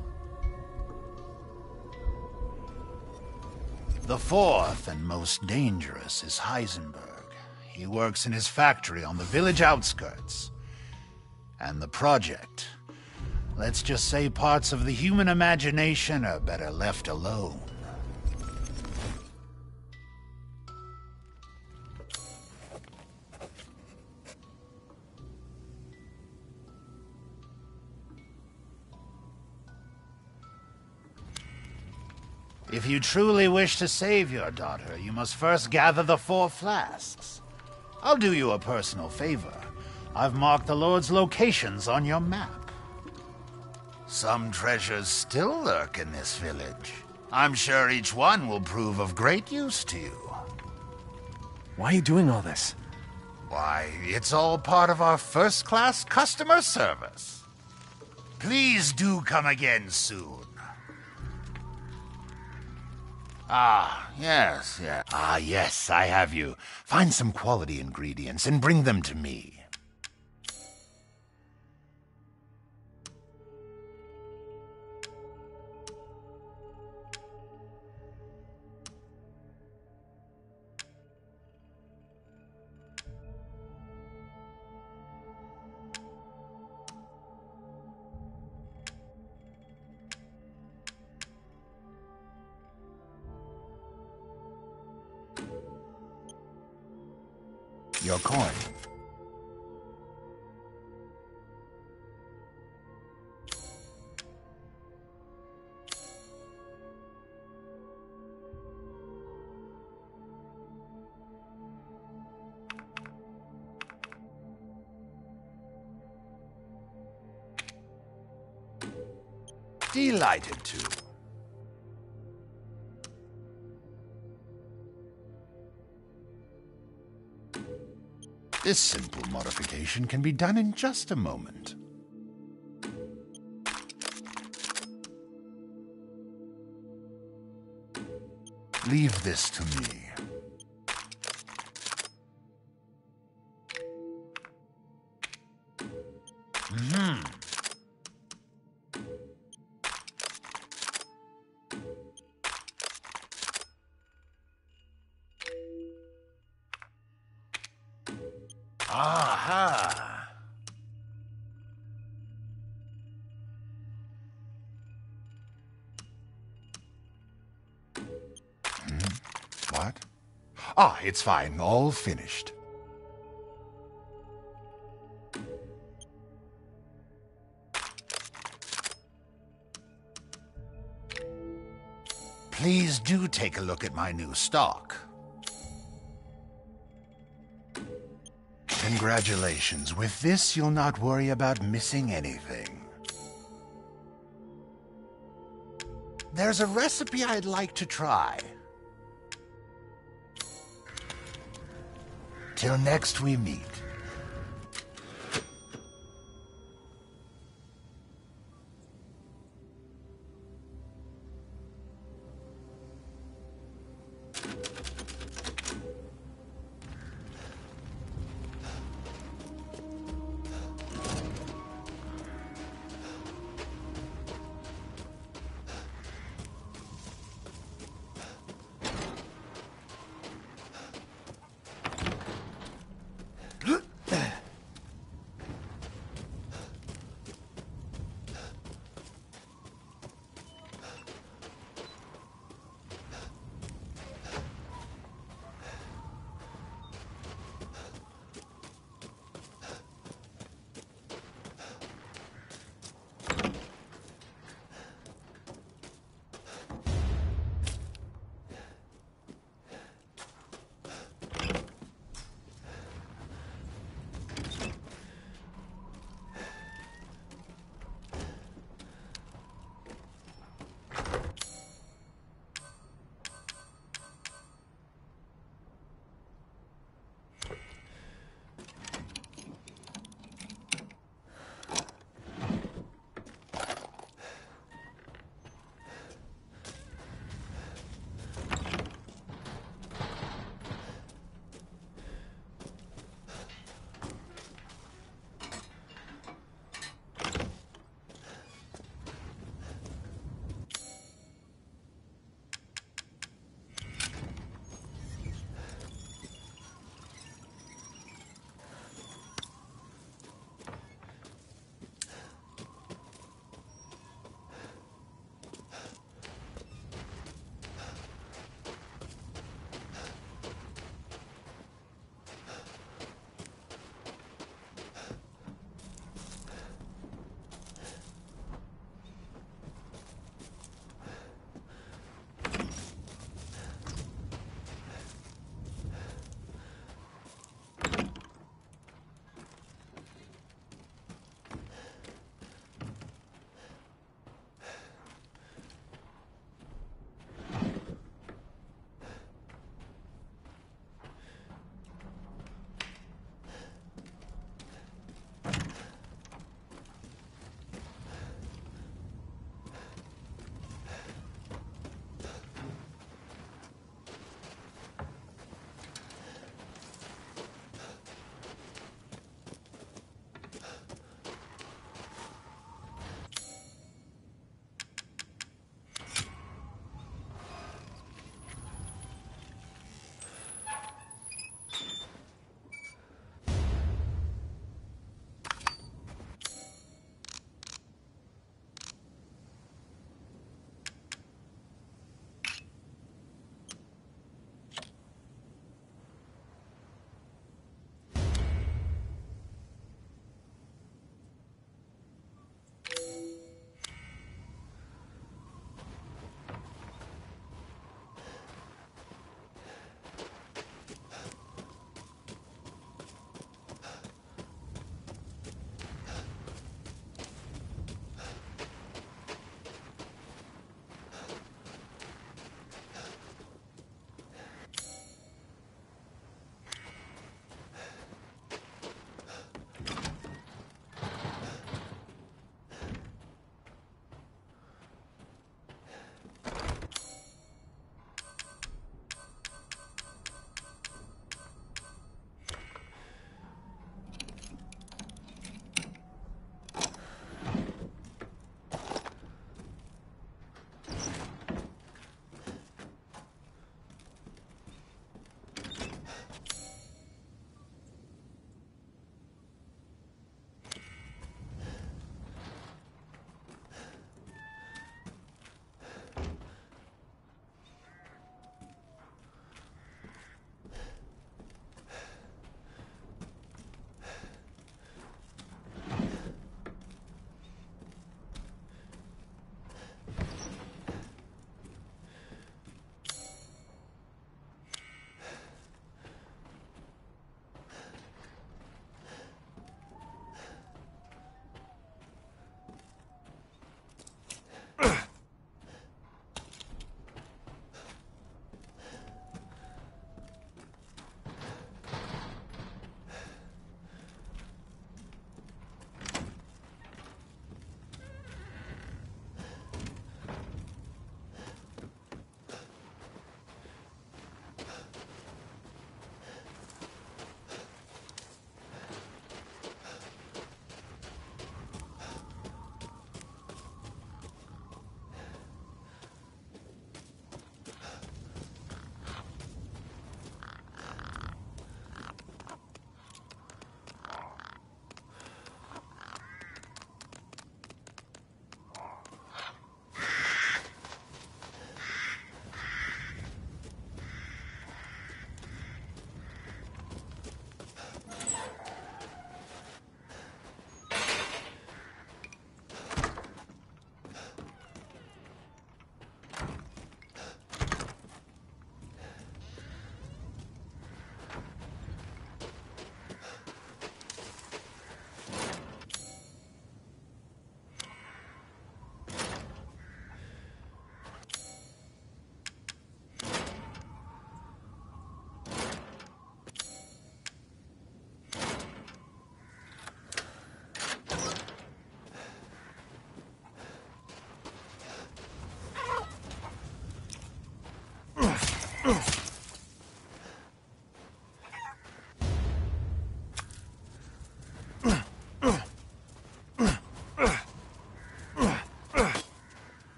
The fourth and most dangerous is Heisenberg. He works in his factory on the village outskirts. And the project. Let's just say parts of the human imagination are better left alone. If you truly wish to save your daughter, you must first gather the four flasks. I'll do you a personal favor. I've marked the Lord's locations on your map. Some treasures still lurk in this village. I'm sure each one will prove of great use to you. Why are you doing all this? Why, it's all part of our first-class customer service. Please do come again soon. Ah, yes, yes. Ah, yes, I have you. Find some quality ingredients and bring them to me. Your coin. Delighted to. This simple modification can be done in just a moment. Leave this to me. Mm-hmm. Aha! Hmm? What? Ah, it's fine. All finished. Please do take a look at my new stock. Congratulations. With this, you'll not worry about missing anything. There's a recipe I'd like to try. Till next we meet.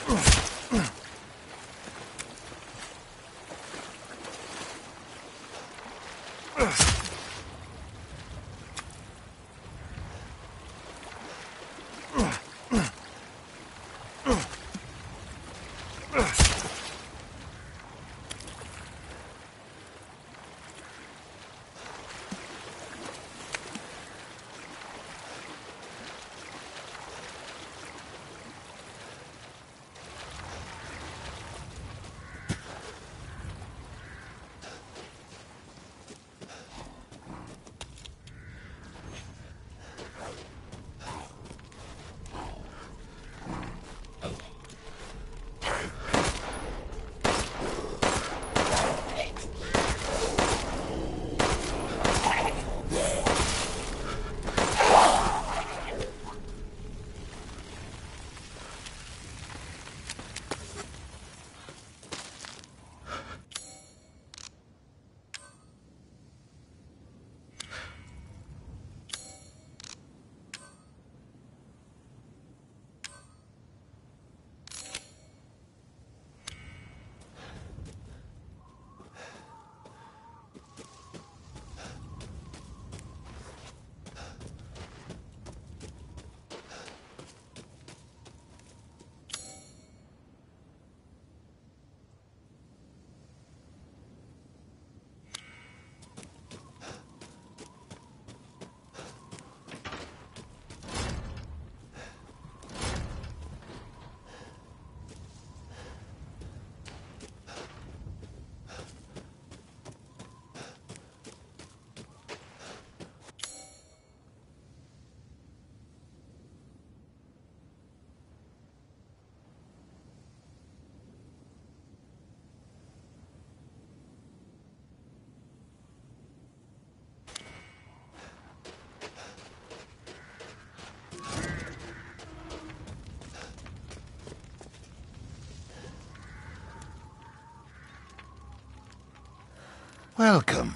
Welcome.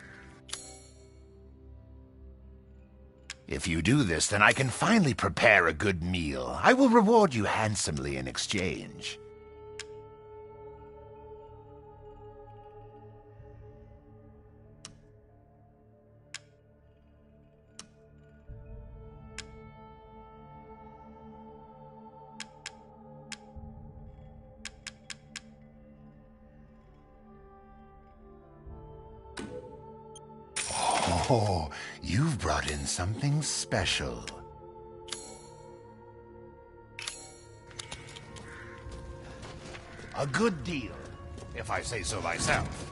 If you do this, then I can finally prepare a good meal. I will reward you handsomely in exchange. Oh, you've brought in something special. A good deal, if I say so myself.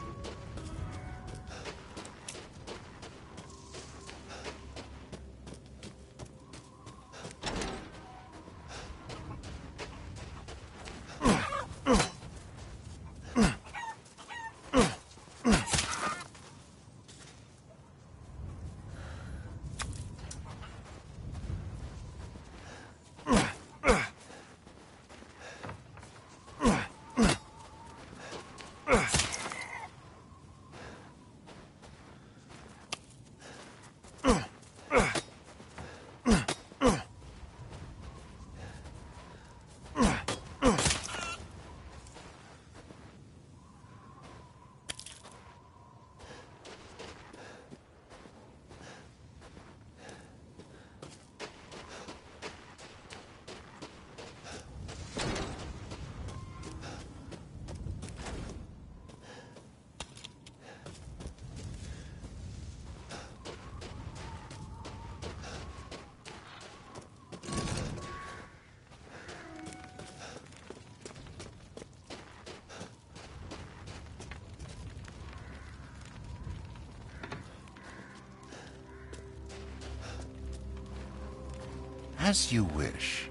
As you wish.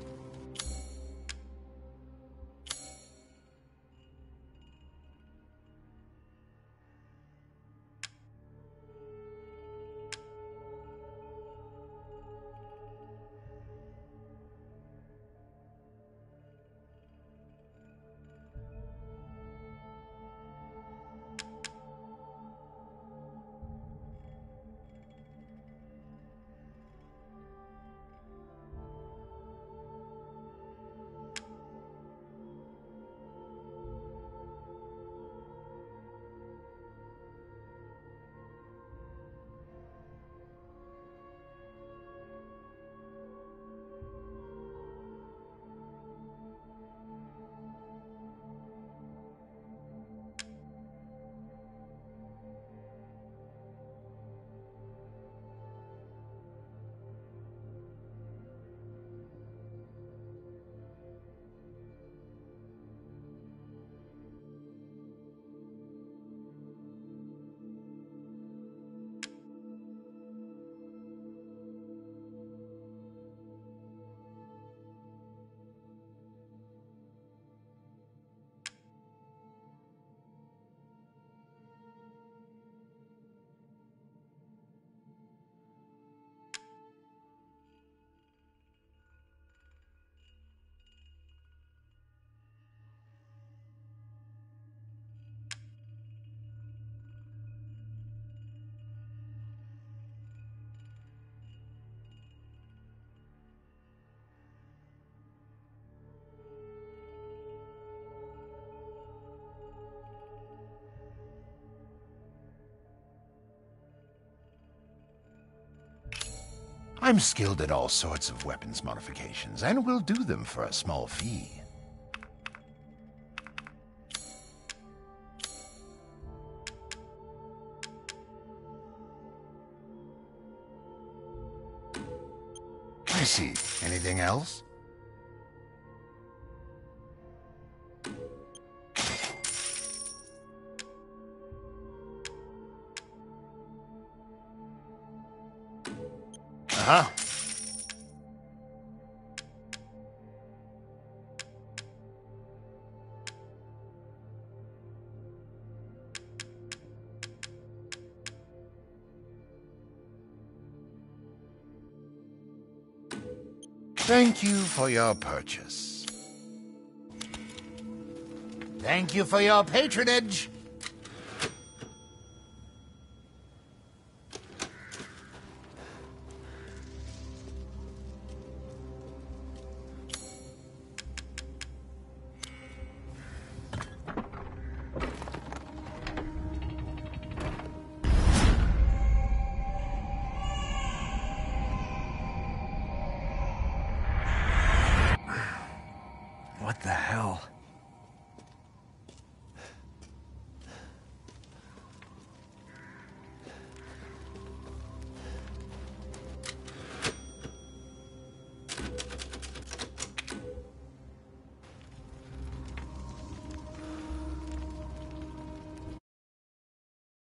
I'm skilled at all sorts of weapons modifications, and will do them for a small fee. I see. Anything else? Uh-huh. Thank you for your purchase. Thank you for your patronage. What the hell?